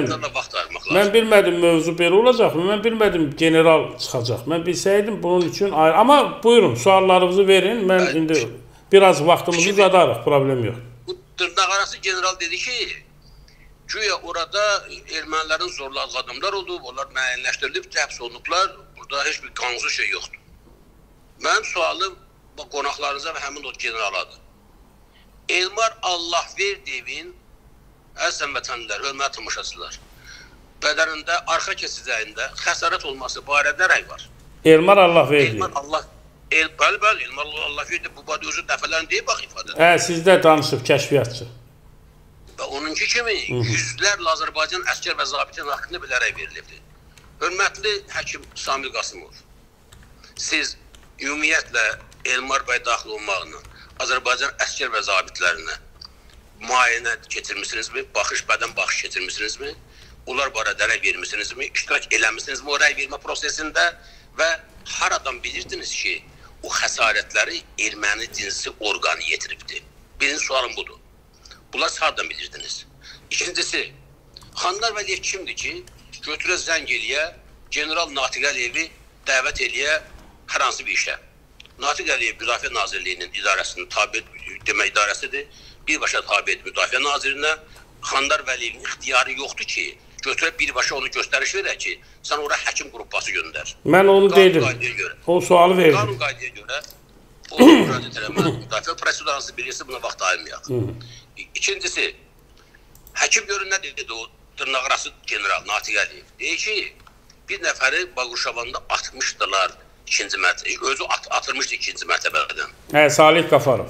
bilmədim mövzu belə olacaq mı? Mən bilmədim general çıxacaq. Mən bilsəydim bunun üçün ayrı. Amma buyurun, suallarınızı verin. Mən indi biraz vaxtımızı uzadarıq, problem yox. Bu dırnaqarası general dedi ki, güya orada ermənilərin zorladığı adamlar olub, onlar müəyyənləşdirilib, həbs olunublar. Burada heç bir qanunsuz şey yoxdur. Mənim sualım qonaqlarınıza və həmin o generaladır. Elmar Allahverdiyevin, əzizən vətənlilər, hörmətli tamaşaçılar, bədənində, arxa kesicəyində xəsarət olması barədə rəy var. Elmar Allahverdiyev. Bəli, Elmar Allahverdiyev bu barədə özü dəfələrini deyib bax ifadə. Sizdə danışıb, kəşfiyyatçı. Və onunki kimi yüzlərlə Azərbaycan əskər və zabitin haqqında belə rəy verilibdir. Hörmətli həkim Samil Qasımov, siz ümumiyyətlə Elmar bəy daxil olmaqla Azərbaycan əskər və zabitlərinə müayinə keçirmisinizmi? Bədən baxış keçirmisinizmi? Onlar barədə rəy vermisinizmi? İştirak eləmisinizmi o rəy vermə prosesində? Və haradan bilirdiniz ki, o xəsarətləri erməni cinsi orqanı yetiribdir? Birinci sualım budur. Bunlar haradan bilirdiniz? İkincisi, Xanlar Vəliyev kimdir ki, götürə zəng eləyə, General Natiq Əliyevi dəvət eləyə hər hansı bir işə. Natiq Əliyev Müdafiə Nazirliyinin idarəsinin tabi demək idarəsidir. Birbaşa tabi edir Müdafiə Nazirinə. Xanlar Vəliyevin ixtiyarı yoxdur ki, götürə birbaşa onu göstəriş verək ki, sən ora həkim qrupası göndər. Mən onu dedim. O sualı verdim. Qanun qaydaya görə onu müraciət eləmə. Müdafiə prosedurası birisi buna vaxt ayırmayaq. İkincisi, həkim görün nə dedi o dırnaqarası general Natiq Əliyev. Deyir ki, bir nəfəri Baquşavanda atmışdılar ikinci mərtəbə. Özü atırmışdı ikinci mərtəbədən. Salih Qafarov.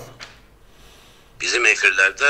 Bizim efirlərdə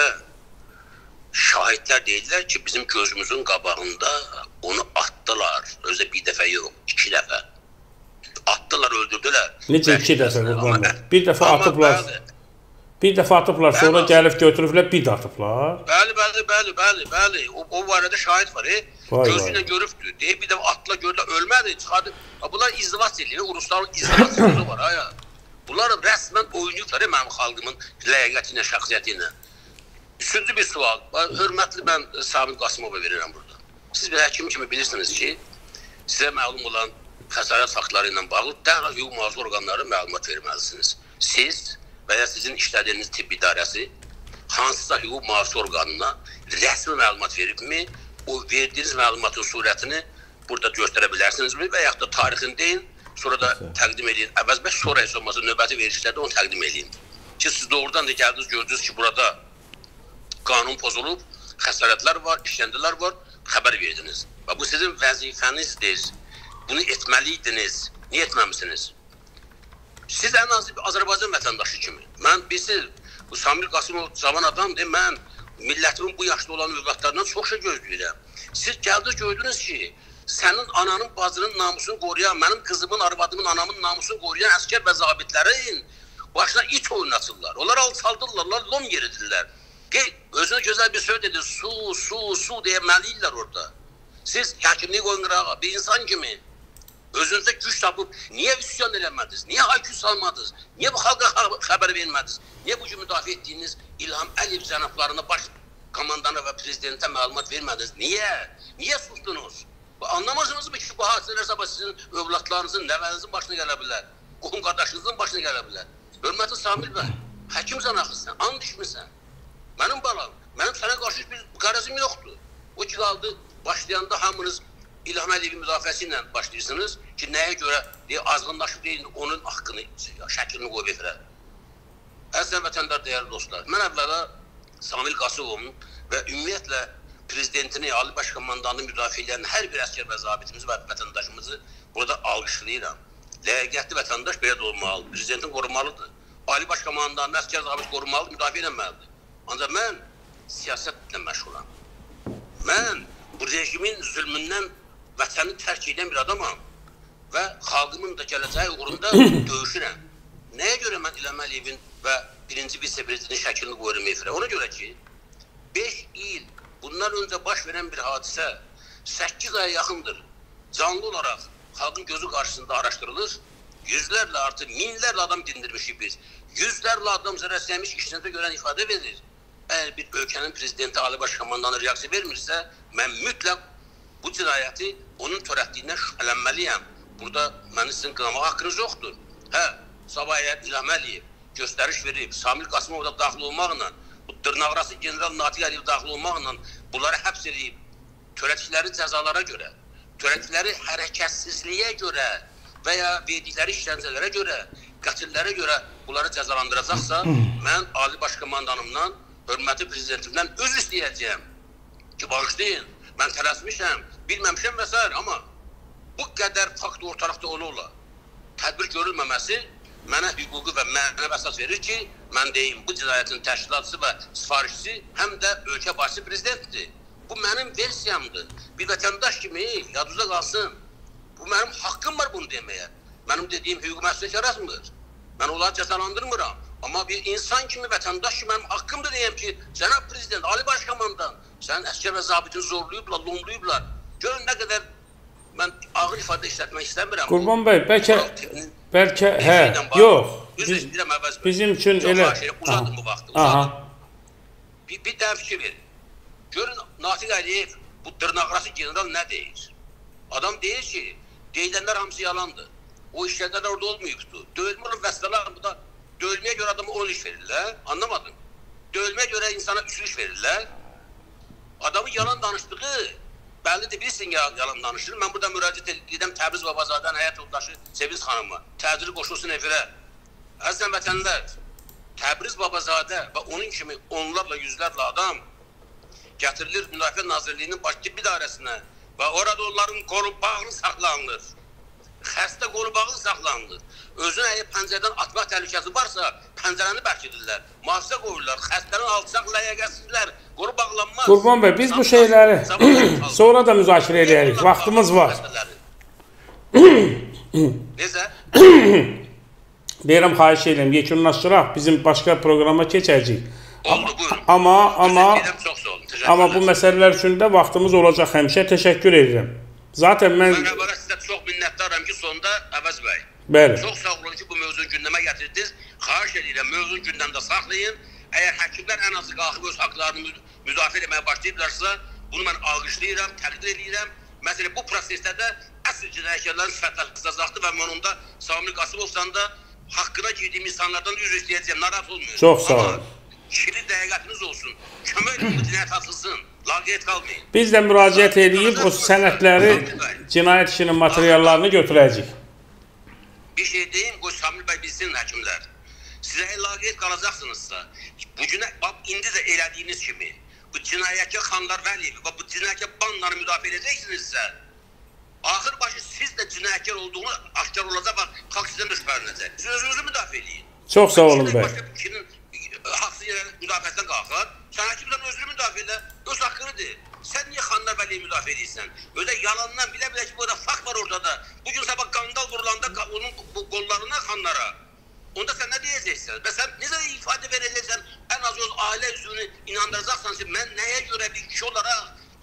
şahidlər deyirlər ki, bizim gözümüzün qabağında onu atdılar. Özdə bir dəfə yox, 2 dəfə. Atdılar, öldürdülər. Necə 2 dəfə qurbanlar? Bir dəfə atıblar. Bir dəfə atıblar, sonra gəlib götürüblər, bir də atıblar. Bəli. O barədə şahid var. Gözü ilə görübdür. Deyib bir dəfə atdılar, gördülər, ölmədi, çıxardı. Bunlar izdivac edir, Rusların izdivac sözü var. Bunlar rəsmən oynayıblar mənim xalqımın ləyaqəti ilə, şəxsiyyəti ilə. Üçüncü bir sual. Hörmətli mən Samil Qasımova verirəm burada. Siz bir həkim kimi bilirsiniz ki, sizə məlum olan xəsarət faktları ilə bağlı dərhal hüquq mühafizə orqanları məlumat verməlisiniz. Siz və ya sizin işlədiyiniz tibb idarəsi hansısa hüquq mühafizə orqanına rəsmi məlumat veribmi? O verdiyiniz məlumatın surətini burada göstərə bilərsinizmi? Və yaxud da tarixini deyin, sonra da təqdim edin. Əvvəz bəs sonra heç olmasa növbəti verişlərdə onu təqdim edin. Ki siz doğrudan da gəldiniz, gördünüz ki, burada qanun pozulub, xəsarətlər var, işgəncələr var, xəbər verdiniz. Və bu sizin vəzifənizdir. Bunu etməliydiniz. Niyə etməmisiniz? Siz ən az Azərbaycan vətəndaşı kimi. Mən bilsiniz, bu Samil Qasımov cavan adamdır. Mən millətimin bu yaşda olan övladlarından çox şey gözləyirəm. Siz gəldiniz, gördünüz ki, sənin ananın, bacının namusunu qoruyan, mənim qızımın, arvadımın, anamın namusunu qoruyan əskər və zabitlərin başına it oynatırlar. Onlar alçaldırlar, lom yeridirlər. Özünə gözəl bir söz dedi, su deyə məliyirlər orada. Siz həkimlik qoyun qırağa, bir insan kimi özünüzdə güc tapıb niyə üsyan eləmədiniz? Niyə haykü salmadınız? Niyə bu xalqa xəbər vermədiniz? Niyə bu gün müdafiə etdiyiniz İlham Əliyev cənablarına, baş komandana və prezidentə məlumat vermədiniz? Niyə? Niyə sustunuz? Anlamazsınızmı ki, bu hadisələr sabah sizin övladlarınızın, nəvənizin başına gələ bilər? Qohum qardaşınızın başına gələ bilər? Hörmətli Samir bəy, həkimsən axı sən, and içmirsən. Mənim balam, mənim sənə qarşı bir qarazım yoxdur. O ki qaldı, başlayanda hamınız İlham Əliyevin müdafiəsi ilə başlayırsınız ki, nəyə görə azğınlaşıb deyin, onun haqqını, şəklini qoyub efirə. Əzizən vətəndaş, dəyərli dostlar, mən əvvəla Samir Qasımovun və ümumiyyətlə prezidentini, Ali Baş Komandanını müdafiə edən hər bir əskər və zabitimizi və vətəndaşımızı burada alqışlayıram. Ləyaqətli vətəndaş belə də olmalıdır, prezidentin qorumalıdır. Ali Baş Komandanını əskər zabit qorumalıdır, müdafiə edilməlidir. Ancaq mən siyasətlə məşğulam. Mən bu rejimin zülmündən vətəni tərk edən bir adamam və xalqımın da gələcəyi uğrunda döyüşürəm. Nəyə görə mən İlham Əliyevin və birinci vitse-prezidentin şəklini qoyuram efirə? Ona görə ki, 5 il bundan öncə baş verən bir hadisə 8 aya yaxındır. Canlı olaraq xalqın gözü qarşısında araşdırılır. Yüzlərlə artıq, minlərlə adam dindirmişik biz. Yüzlərlə adam zərərsəymiş işinizdə görən ifadə verir. Əgər bir ölkənin prezidenti Ali Baş Komandanı reaksiya vermirsə, mən mütləq bu cinayəti onun törətdiyindən şübhələnməliyəm. Burada mənim sizin qınamaq haqqınız yoxdur. Hə, sabah əgər İlham Əliyev göstəriş verib, Samir Qasımov da daxil olmaqla, bu dırnaqarası general Natiq Əliyev daxil olmaqla bunları həbs edib, törətdikləri cəzalara görə, törətdikləri hərəkətsizliyə görə və ya verdikləri işgəncələrə görə, qətillərə görə bunları cəzalandıracaqsa, mən Ali Baş Komandanımdan, hörmətli prezidentimdən öz istəyəcəyəm ki, bağışlayın, mən tələsmişəm, bilməmişəm və s. Amma bu qədər fakt ortalıqda ola-ola tədbir görülməməsi mənə hüquqi və mənəvi əsas verir ki, mən deyim, bu cinayətin təşkilatçısı və sifarişçisi həm də ölkə başçı prezidentdir. Bu mənim versiyamdır. Bir vətəndaş kimi yadınızda qalsın. Bu mənim haqqım var bunu deməyə. Mənim dediyim hüquq məsuliyyət yaratmır. Mən onları cəzalandırmıram. Amma bir insan kimi, vətəndaş kimi mənim haqqımdır deyəm ki, cənab prezident, Ali Baş Komandan, sənin əskər və zabitini zorlayıblar, lomlayıblar. Görün nə qədər mən ağır ifadə işlətmək istəmirəm. Qurban bəy, bəlkə, hə, yox. Bizim üçün elə... Uzadım bu vaxtı, uzadım. Bir dənə fikir verin. Görün, Natiq Əliyev, bu dırnaqarası general nə deyir? Adam deyir ki, deyilənlər hamısı yalandır. O işgəncələr orada olmayıbdır. Döyülmə olan vəsvələr, bu da döyülməyə görə adama 10 iş verirlər. Anlamadın? Döyülməyə görə insana 3 iş verirlər. Adamın yalan danışdığı, bəllidir, bilirsin yalan danışır. Mən burada müraciət edirəm Təbriz Babazadənin həyat yoldaşı Sevinç xanıma. Təcili qoşulsun efirə. Əzizən vətənlər, Təbriz Babazadə və onun kimi onlarla, yüzlərlə adam gətirilir Müdafiə Nazirliyinin baş tibb idarəsinə və orada onların qolu bağlı saxlanılır. Xəstə qolu bağlı saxlanılır. Özünə əgər pəncərədən atmaq təhlükəsi varsa, pəncərəni bərkidirlər, mühafizə qoyurlar, xəstənin alçaq ləyəqətsizlər, qolu bağlanmaz. Qurban bəy, biz bu şeyləri sonra da müzakirə edərik, vaxtımız var. Necə? Deyirəm, xahiş edirəm, yekunlaşdıraq, bizim başqa proqrama keçəcəyik. Oldu, buyurun. Amma bu məsələlər üçün də vaxtımız olacaq həmişə. Təşəkkür edirəm. Zaten mən əvvəla sizə çox minnətdaram ki, sonda Əvəz bəy. Bəli. Çox sağ olun ki, bu mövzunu gündəmə gətirdiniz. Xahiş edirəm, mövzunu gündəmdə saxlayın. Əgər həkimlər ən azı qalxıb öz haqlarını müdafiə etməyə başlayıblarsa, bunu mən alqışlayıram, təqdir edirəm. Məsələn, bu prosesdə də əsl cinayətkarların sifətləşdirəcəkdir və mən onda Samir Qasımovsan da haqqına girdiyim insanlardan üzr istəyəcəyəm, narahat olmayın. Çox sağ olun. Kişili dəqiqətiniz olsun. Kömək edin, bu cinayət atılsın. Laqeyd qalmayın. Biz də müraciət edib o sənədləri, cinayət işinin materiallarını götürəcəyik. Bir şey deyim, qoy Samir bəy bilsin həkimlər. Sizə laqeyd qalacaqsınızsa, indi də elədiyiniz kimi, bu cinayətkar Xanlar Vəliyev və bu cinayətkar bandanı müdafiə edəcəksinizsə, axır başı siz də cinayətkar olduğunu aşkar olacaq və xalq sizdən də şübhələnəcək. Siz özünüzü müdafiə edin. Çox sağ olun bəy. Haqsız yerə müdafiəsindən qalxar. Sən həkimdən özünü müdafiə edə, öz haqqınıdır. Sən niyə Xanlar Vəliyevi müdafiə edirsən? Ödə yalandan bilə-bilə ki, burada fakt var orada da. Bugün sabah qandal vurulanda onun qollarına Xanlara. Onda sən nə deyəcəksən? Və sən necə ifadə verəcəksən? Ən az öz ailə üzvünü inandıracaqsan ki, mən nəyə görə bir kişi olaraq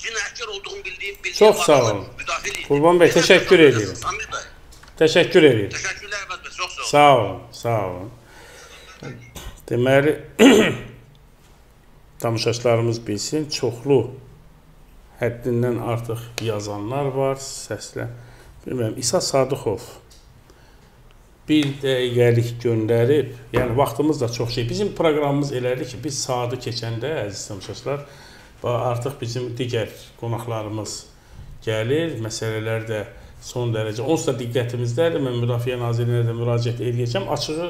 cinayətkar olduğunu bildiyim Çox sağ olun. Qurban bəy, təşəkkür edirəm. Təşəkkür edirəm. Təşəkkürlər Əvəz bəy, çox sağ olun. Sağ olun, sağ olun. Deməli, tamaşaçılarımız bilsin, çoxlu həddindən artıq yazanlar var, səslə. Bilməm, İsa Sadıxov bir dəqiqəlik göndərib, yəni vaxtımız da çox şey. Bizim proqramımız elədir ki, biz saatı keçəndə, əziz tamaşaçılar, artıq bizim digər qonaqlarımız gəlir, məsələlər də son dərəcə. Onsuz da diqqətimizdədir. Mən Müdafiə Nazirliyinə də müraciət edəcəm. Açığı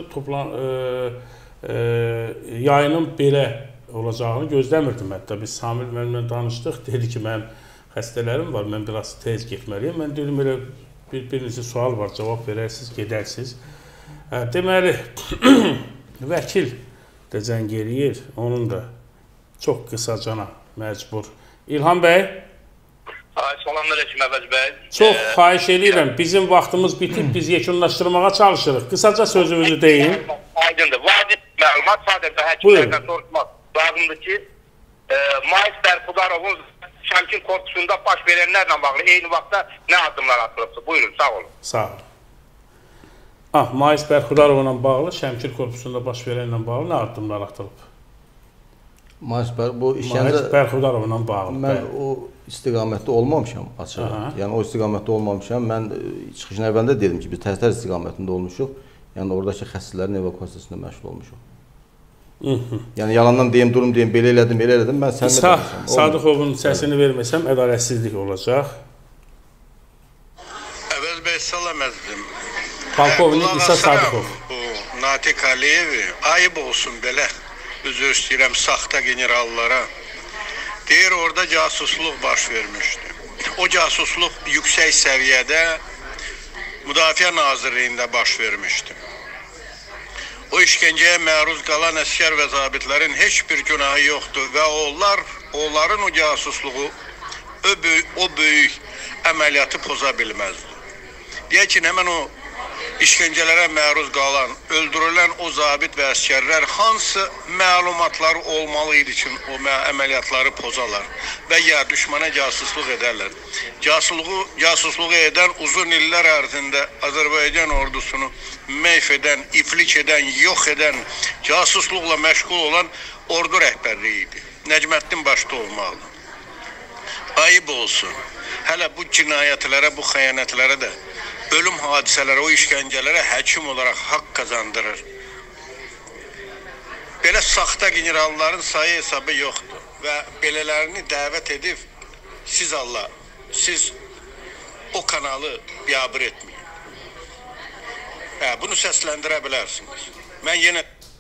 yayının belə olacağını gözləmirdim. Hətta biz Samir müəllimlə danışdıq. Dedi ki, mənim xəstələrim var, mən biraz tez getməliyim. Mən dedim, elə bir neçə sual var, cavab verərsiniz, gedərsiniz. Deməli, vəkil də zəng eləyir, onun da çox qısacana məcbur. İlham bəy? Salamünaleyküm Əvəz bəy. Çox xahiş edirəm, bizim vaxtımız bitib, biz yekunlaşdırmağa çalışırıq. Qısaca sözünüzü deyin. Aydındır. Vacib məlumat sadəcə həkimlərdən soruşmaq lazımdır ki, Mais Bərxudarovun Şəmkir korpusunda baş verənlərlə bağlı eyni vaxtda nə addımlar atılıbdır? Buyurun, sağ olun. Sağ olun. Mais Bərxudarovla bağlı, Şəmkir korpusunda baş verənlə bağlı nə addımlar atılıb? Mais Bərxudarovla bağlı. Mən o istiqamətdə olmamışam açığı. Yəni o istiqamətdə olmamışam. Mən çıxışın əvvəlində dedim ki, biz Tərtər istiqamətində olmuşuq. Yəni oradakı xəstələrin evakuasiyasında məşğul olmuşuq. Yəni yalandan deyim, durum deyim, belə elədim, belə elədim. Mən səninlə danışam. Sadıxovun səsini verməsəm ədalətsizlik olacaq. Əvəz bəy, salam əzizim. Polkovnik İsa Sadıxov. Bu Natiq Əliyevi ayıb olsun belə. Üzr istəyirəm saxta generallara. Deyir, orada casusluq baş vermişdi. O casusluq yüksək səviyyədə Müdafiə Nazirliyində baş vermişdi. O işgəncəyə məruz qalan əskər və zabitlərin heç bir günahı yoxdur və onların o casusluğu o böyük əməliyyatı poza bilməzdi. Deyək ki, həmən o işgəncələrə məruz qalan, öldürülən o zabit və əskərlər hansı məlumatları olmalı idi ki, o əməliyyatları pozalar və ya düşmana casusluq edərlər. Casusluğu edən uzun illər ərzində Azərbaycan ordusunu məhv edən, iflic edən, yox edən, casusluqla məşğul olan ordu rəhbərliyi idi. Nəcməddin başda olmalıdır. Ayıb olsun. Hələ bu cinayətlərə, bu xəyanətlərə də, ölüm hadisələrə, o işgəncələrə həkim olaraq haqq qazandırır. Belə saxta generalların sayı hesabı yoxdur və belələrini dəvət edib, siz o kanalı biabır etməyin. Bunu səsləndirə bilərsiniz. Mən yenə...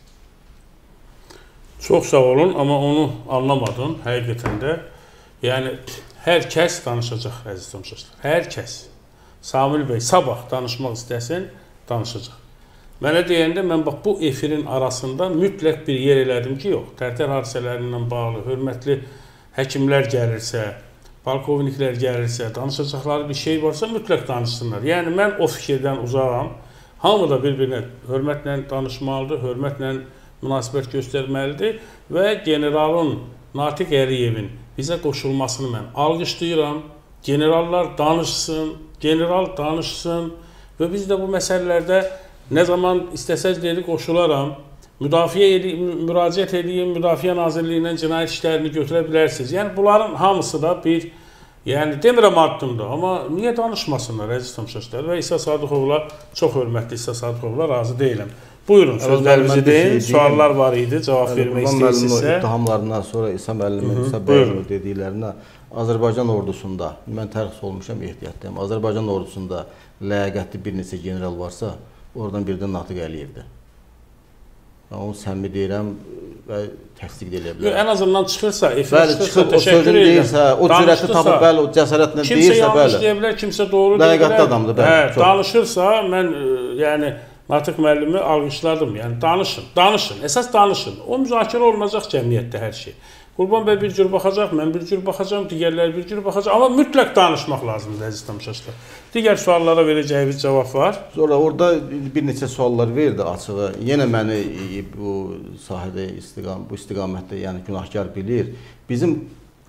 Çox sağ olun, amma onu anlamadım həqiqətən də. Yəni, hər kəs danışacaq, əziz tamaşaçılar. Hər kəs. Samil bəy sabah danışmaq istəsin, danışacaq. Mənə deyəndə mən bax bu efirin arasında mütləq bir yer elədim ki, yox, Tərtər hadisələrindən bağlı, hörmətli həkimlər gəlirsə, polkovniklər gəlirsə, danışacaqları bir şey varsa mütləq danışsınlar. Yəni mən o fikirdən uzağam. Hamı da bir-birinə hörmətlə danışmalıdır, hörmətlə münasibət göstərməlidir və generalın Natiq Əliyevin bizə qoşulmasını mən alqışlayıram. Generallar danışsın, general danışsın və biz də bu məsələlərdə nə zaman istəsəz deyil qoşularam. Müraciət edeyim, Müdafiə Nazirliyindən cinayət işlərini götürə bilərsiniz. Yəni bunların hamısı da bir, yəni demirəm addımdır, amma niyə danışmasınlar əziz tamaşaçılar və İsa Sadıxovla, çox hörmətli İsa Sadıxovla razı deyiləm. Buyurun, sözlərimizi deyin, suallar var idi, cavab vermək istəyirsinizsə. İttihamlarından sonra İsa müəllimin, İsa bəyin dediklərinə Azərbaycan ordusunda, mən tərxis olmuşam, ehtiyatlıyam, Azərbaycan ordusunda ləyaqətli bir neçə general varsa, oradan biri də Natiq Əliyevdir. Onu səmimi deyirəm və təsdiq edə bilərəm. Ən azından çıxırsa, bəli, çıxır, o sözünü deyirsə, o cürəti tapıb, bəli, o cəsarətlə deyirsə, bəli. Kimsə yanlış deyə bilər, kimsə doğru deyə bilər. Ləyaqətli adamdır, bəli. Danışırsa, mən, yəni, Natiq müəllimi alqışladım, yəni danışın, əsas danışın. O müzakirə olunacaq cəmiyyətdə hər şey. Qurban bəy bir cür baxacaq, mən bir cür baxacam, digərlər bir cür baxacaq, amma mütləq danışmaq lazımdır, əziz tamaşaçılar. Digər suallara verəcəyimiz cavab var. Sonra orada bir neçə suallar verdi açığı. Yenə məni bu sahədə, bu istiqamətdə, yəni günahkar bilir. Bizim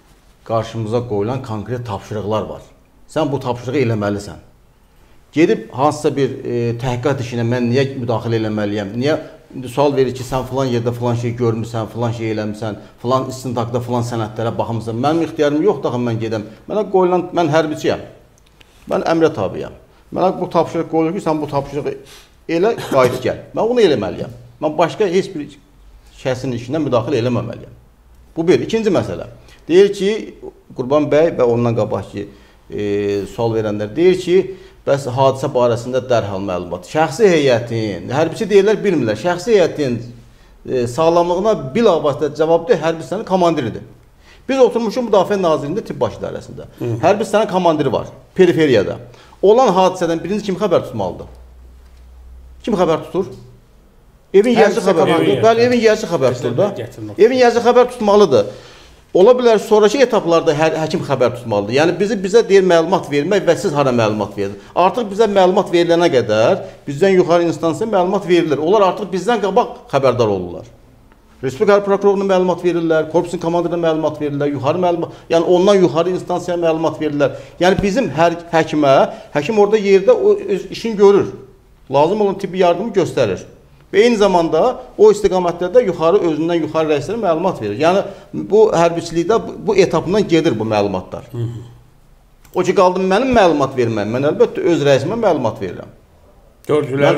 qarşımıza qoyulan konkret tapşırıqlar var. Sən bu tapşırığı eləməlisən. Gedib hansısa bir təhqiqat işinə mən niyə müdaxilə eləməliyəm? Niyə sual verir ki, sən filan yerdə filan şey görmüsən, filan şey eləmisən, filan istintaqda filan sənədlərə baxmısan. Mənim ixtiyarım yoxdur axı mən gedəm. Mənə qoyulan, mən hərbiçiyəm. Mən əmrə tabiyəm. Mənə bu tapşırıq qoyulur ki, sən bu tapşırığı elə qayıt gəl. Mən onu eləməliyəm. Mən başqa heç bir şəxsin işinə müdaxilə eləməməliyəm. Bu bir. İkinci məsələ. Deyir ki, Qurban bəy və ondan qabaqki sual verənlər deyir ki, bəs hadisə barəsində dərhal məlumat. Şəxsi heyətin, hərbiçi deyirlər, bilmirlər. Şəxsi heyətin sağlamlığına bilavasitə cavabdeh hərbi hissənin komandiridir. Biz oturmuşuq Müdafiə Nazirliyində Tibb Baş İdarəsində. Hərbi hissənin komandiri var, periferiyada. Olan hadisədən birinci kim xəbər tutmalıdır? Kim xəbər tutur? Evin yiyəsi xəbər tutur. Bəli, evin yiyəsi xəbər tutur da. Evin yiyəsi xəbər tutmalıdır. Ola bilər, sonraki etaplarda həkim xəbər tutmalıdır. Yəni, bizə deyir məlumat vermək və siz hara məlumat verir. Artıq bizə məlumat verilənə qədər bizdən yuxarı instansiya məlumat verilir. Onlar artıq bizdən qabaq xəbərdar olurlar. Respublika prokuroruna məlumat verirlər, korpusun komandırına məlumat verirlər, yuxarı məlumat, yəni ondan yuxarı instansiyaya məlumat verirlər. Yəni, bizim hər həkimə, həkim orada yerdə o işini görür. Lazım olan tibbi yardımı göstərir. Və eyni zamanda o istiqamətlərdə özündən yuxarı rəislərə məlumat verir. Yəni, bu hərbiçilikdə bu etapından gedir bu məlumatlar. O ki, qaldım mənim məlumat verməm. Mən əlbəttə öz rəisimə məlumat verirəm. Mən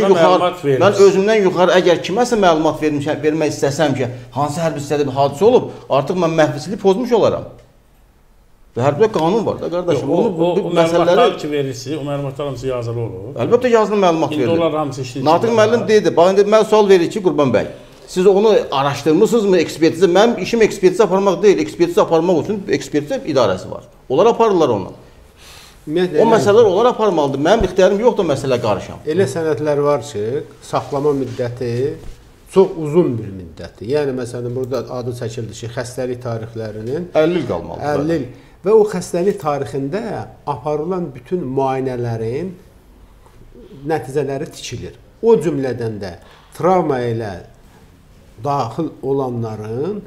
özümdən yuxarı əgər kiməsə məlumat vermək istəsəm ki, hansı hərbi hissədə bir hadisə olub, artıq mən məhbisliyi pozmuş olaram. Və hərbidə qanun var da, qardaşım. O məlumatlar ki verirsiniz, o məlumatlar hamısı yazılı olur. Əlbəttə yazılı məlumat verilir. İndi onlar hamısı işləyir. Natiq müəllim dedi, mən sual verir ki, Qurban bəy, siz onu araşdırmışsınızmı ekspertizə? Mənim işim ekspertizə aparmaq deyil, ekspertizə aparmaq üçün ekspertizə idarəsi var. Onlar aparırlar onu. O məsələlər onlar aparmalıdır. Mənim ixtiyarım yoxdur məsələ qarışam. Elə sənədlər var ki, saxlama müddəti çox uzun bir müddətdir. Yəni, məsələn, burada adı çəkildi ki, xəstəlik tarixlərinin 50 il qalmalıdır. 50 il. Və o xəstəlik tarixində aparılan bütün müayinələrin nəticələri tikilir. O cümlədən də travma ilə daxil olanların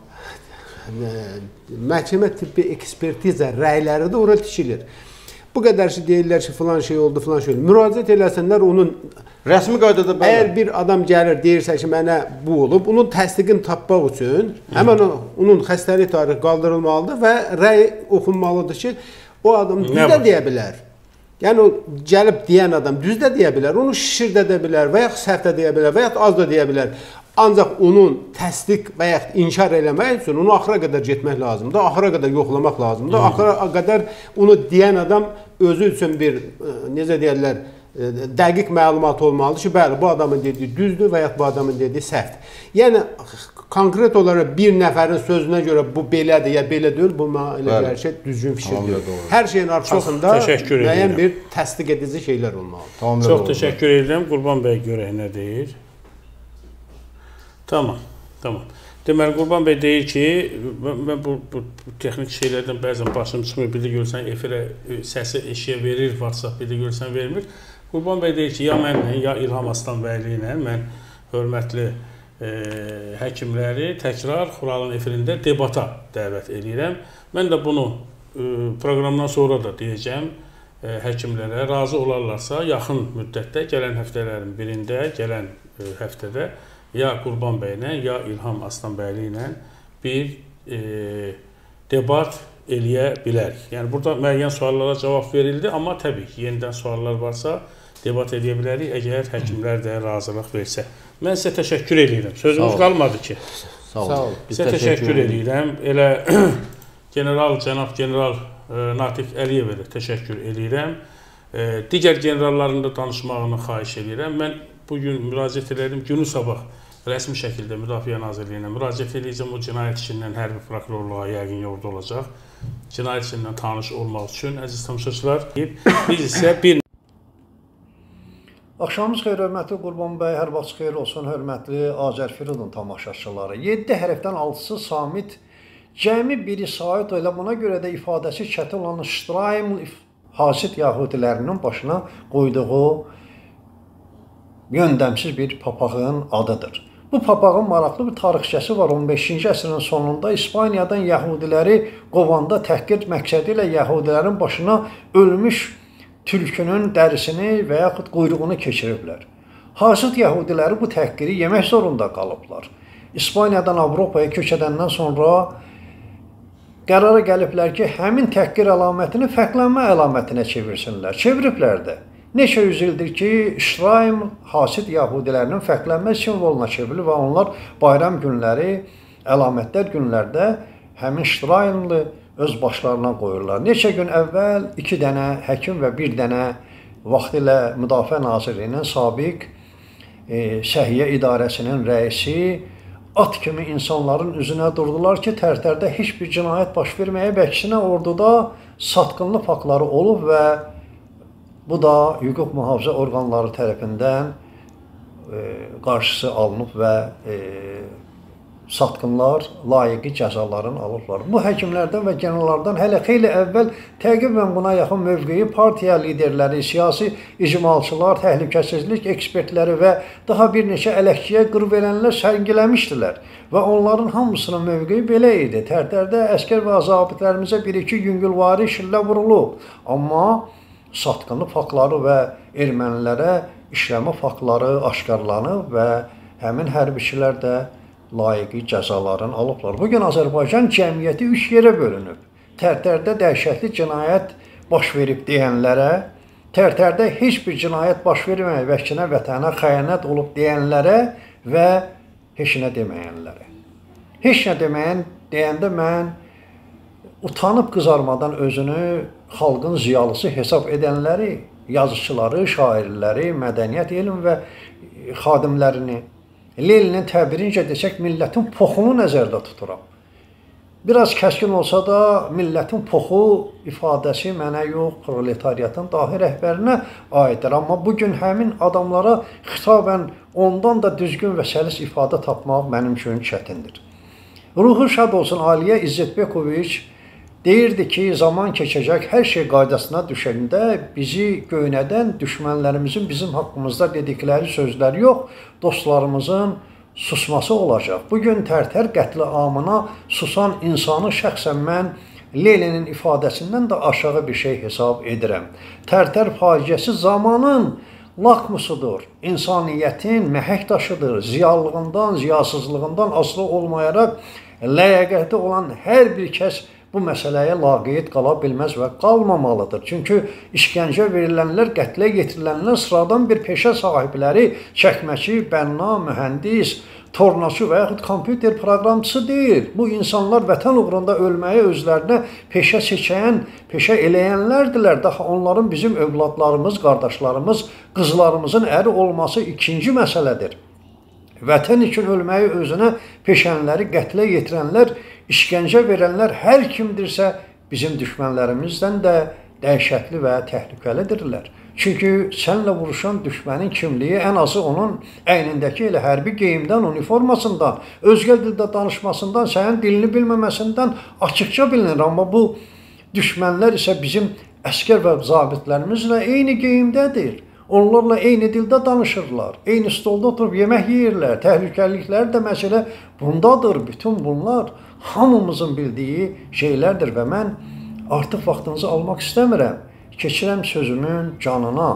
məhkəmə tibbi ekspertiza rəyləri də ora tikilir. Bu qədər ki, deyirlər ki, filan şey oldu, filan şey oldu. Müraciət eləsənlər onun rəsmi qaydada belə. Əgər bir adam gəlir, deyirsə ki, mənə bu olub, onun təsdiqini tapmaq üçün həmən onun xəstəlik tarixi qaldırılmalıdır və rəy oxunmalıdır ki, o adam düz də deyə bilər. Yəni, o gəlib deyən adam düz də deyə bilər, onu şişir də deyə bilər və yaxud səhv də deyə bilər və yaxud az da deyə bilər. Ancaq onun təsdiq və yaxud inkar eləmək üçün onu axıra qədər getmək lazımdır, axıra qədər yoxlamaq lazımdır, axıra qədər onu deyən adam özü üçün bir, necə deyərlər, dəqiq məlumat olmalıdır ki, bəli, bu adamın dediyi düzdür və yaxud bu adamın dediyi səhvdir. Yəni, konkret olaraq bir nəfərin sözünə görə bu belədir ya belə deyil, bu elə gəlir ki, düzgün fikirdir. Hər şeyin arxasında müəyyən bir təsdiq edici şeylər olmalıdır. Çox təşəkkür edirəm. Qurban bəy görək nə deyir. Tamam. Deməli, Qurban bəy deyir ki, mən bu texnik şeylərdən bəzən başım çıxmır, bir də görürsən, efirə səsi eşiyə verir, WhatsApp, bir də görürsən, vermir. Qurban bəy deyir ki, ya mənlə, ya İlham Aslanbəyli ilə mən hörmətli həkimləri təkrar Xuralın efirində debata dəvət edirəm. Mən də bunu proqramdan sonra da deyəcəm həkimlərə, razı olarlarsa, yaxın müddətdə, gələn həftələrin birində, gələn həftədə ya Qurban bəylə, ya İlham Aslanbəyli ilə bir debat eləyə bilərik. Yəni, burada müəyyən suallara cavab verildi, amma təbii ki, yenidən suallar varsa debat eləyə bilərik, əgər həkimlər də razılıq versə. Mən sizə təşəkkür edirəm. Sözümüz qalmadı ki. Sağ olun. Sizə təşəkkür edirəm. Elə cənab general Natiq Əliyevə də təşəkkür edirəm. Digər generalların da danışmağını xahiş edirəm. Mən bugün müraciət edirəm, günü sabah rəsmi şəkildə Müdafiə Nazirliyinə müraciət edəcəm. O cinayət işindən hərbi prokurorluğa yəqin orada olacaq. Cinayət işindən tanış olmaq üçün, əziz tamaşaçılar, biz isə bir... Axşamınız xeyir, hörmətli Qurban bəy, hər vaxt xeyir olsun, hörmətli Azərfiridun tamaşaçıları. 7 hərfdən 6-sı samit, cəmi biri sait, elə buna görə də ifadəsi çətin olan İsrail hasid yahudilərinin başına qoyduğu yöndəmsiz bir papağın adıdır. Bu papağın maraqlı bir tarixçəsi var. 15-ci əsrin sonunda İspaniyadan yəhudiləri qovanda təhqir məqsədi ilə yəhudilərin başına ölmüş tülkünün dərisini və yaxud quyruğunu keçiriblər. Hasid yəhudiləri bu təhqiri yemək zorunda qalıblar. İspaniyadan Avropaya köç edəndən sonra qərara gəliblər ki, həmin təhqir əlamətini fərqlənmə əlamətinə çevirsinlər. Çeviriblər də. Neçə yüz ildir ki, Şraim hasid yəhudilərinin fərqlənmə simvoluna çevrilir və onlar bayram günləri, əlamətlər günlərdə həmin Şraimli öz başlarına qoyurlar. Neçə gün əvvəl 2 dənə həkim və 1 dənə vaxtilə Müdafiə Nazirliyinin sabiq Səhiyyə İdarəsinin rəisi at kimi insanların üzünə durdular ki, Tərtərdə heç bir cinayət baş verməyə, əksinə orduda satqınlıq faktları olub və bu da hüquq mühafizə orqanları tərəfindən qarşısı alınıb və satqınlar layiqi cəzaların alıblar. Bu həkimlərdən və generallardan hələ xeyli əvvəl təqribən buna yaxın mövqeyi partiya liderləri, siyasi icmalçılar, təhlükəsizlik ekspertləri və daha bir neçə ələkçiyə qır verənlər sərgiləmişdilər. Və onların hamısının mövqeyi belə idi. Tərtərdə əskər və zabitlərimizə 1-2 yüngülvari şillə vurulub. Amma satqınlıq faktları və ermənilərə işləmə faktları aşkarlanıb və həmin hərbiçilər də layiqi cəzaların alıblar. Bugün Azərbaycan cəmiyyəti 3 yerə bölünüb. Tərtərdə dəhşətli cinayət baş verib deyənlərə, Tərtərdə heç bir cinayət baş verməyib, vəksinə vətənə xəyanət olub deyənlərə və heç nə deməyənlərə. Heç nə deməyən deyəndə mən utanıb qızarmadan özünü xalqın ziyalısı hesab edənləri, yazıçıları, şairləri, mədəniyyət, elm və xadimlərini, Leninin təbirincə desək, millətin poxunu nəzərdə tuturam. Biraz kəskin olsa da, millətin poxu ifadəsi mənə yox, proletariatın dahi rəhbərinə aiddir. Amma bugün həmin adamlara xitabən ondan da düzgün və səlis ifadə tapmaq mənim üçün çətindir. Ruhu şad olsun Aliyə İzzətbəkoviç deyirdi ki, zaman keçəcək, hər şey qaydasına düşəndə bizi göynədən düşmənlərimizin bizim haqqımızda dedikləri sözlər yox, dostlarımızın susması olacaq. Bugün Tərtər qətli amına susan insanı şəxsən mən Leninin ifadəsindən də aşağı bir şey hesab edirəm. Tərtər faciəsi zamanın lakmusudur, insaniyyətin məhək daşıdır, ziyalılığından, ziyasızlığından asılı olmayaraq ləyaqəti olan hər bir kəs bu məsələyə laqeyd qala bilməz və qalmamalıdır. Çünki işgəncə verilənlər, qətlə yetirilənlər sıradan bir peşə sahibləri, çəkməçi, bənna, mühəndis, tornacı və yaxud kompüter proqramçısı deyil. Bu insanlar vətən uğrunda ölməyə özlərinə peşə seçən, peşə eləyənlərdilər. Daha onların bizim övladlarımız, qardaşlarımız, qızlarımızın əri olması ikinci məsələdir. Vətən üçün ölməyi özünə peşənləri qətlə yetirənlər, işgəncə verənlər hər kimdirsə bizim düşmənlərimizdən də dəhşətli və təhlükəlidirlər. Çünki sənlə vuruşan düşmənin kimliyi ən azı onun əynindəki elə hərbi geyimdən, uniformasından, özgə dildə danışmasından, sənin dilini bilməməsindən açıqca bilinir. Amma bu düşmənlər isə bizim əskər və zabitlərimizlə eyni geyimdədir. Onlarla eyni dildə danışırlar, eyni stolda oturub yemək yeyirlər, təhlükəliliklər də məsələ bundadır. Bütün bunlar hamımızın bildiyi şeylərdir və mən artıq vaxtınızı almaq istəmirəm. Keçirəm sözümün canına.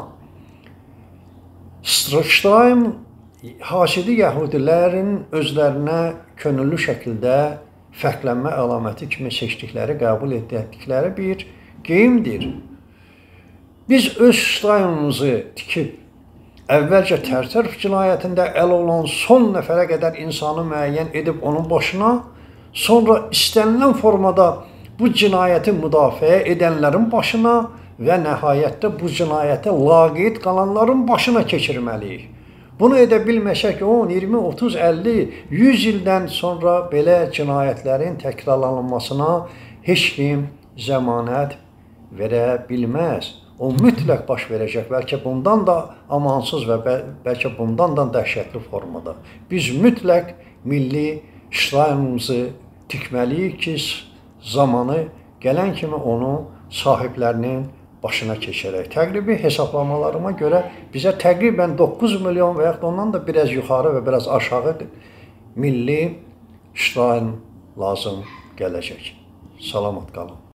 Şraim hasidi yəhudilərin özlərinə könüllü şəkildə fərqlənmə əlaməti kimi seçdikləri, qəbul etdikləri bir geyimdir. Biz öz Şraimimizi tikib, əvvəlcə Tərtər cinayətində əl olan son nəfərə qədər insanı müəyyən edib onun başına, sonra istənilən formada bu cinayəti müdafiə edənlərin başına və nəhayətdə bu cinayətə laqeyd qalanların başına keçirməliyik. Bunu edə bilməsək 10, 20, 30, 50, 100 ildən sonra belə cinayətlərin təkrarlanmasına heç kim zəmanət verə bilməz. O mütləq baş verəcək, bəlkə bundan da amansız və bəlkə bundan da dəhşətli formada. Biz mütləq milli Şraimimizi tikməliyik ki, zamanı gələn kimi onu sahiblərinin başına keçərək. Təqribi hesablamalarıma görə bizə təqribən 9 milyon və ya ondan da biraz yuxarı və biraz aşağı milli İsrail lazım gələcək. Salamat qalın.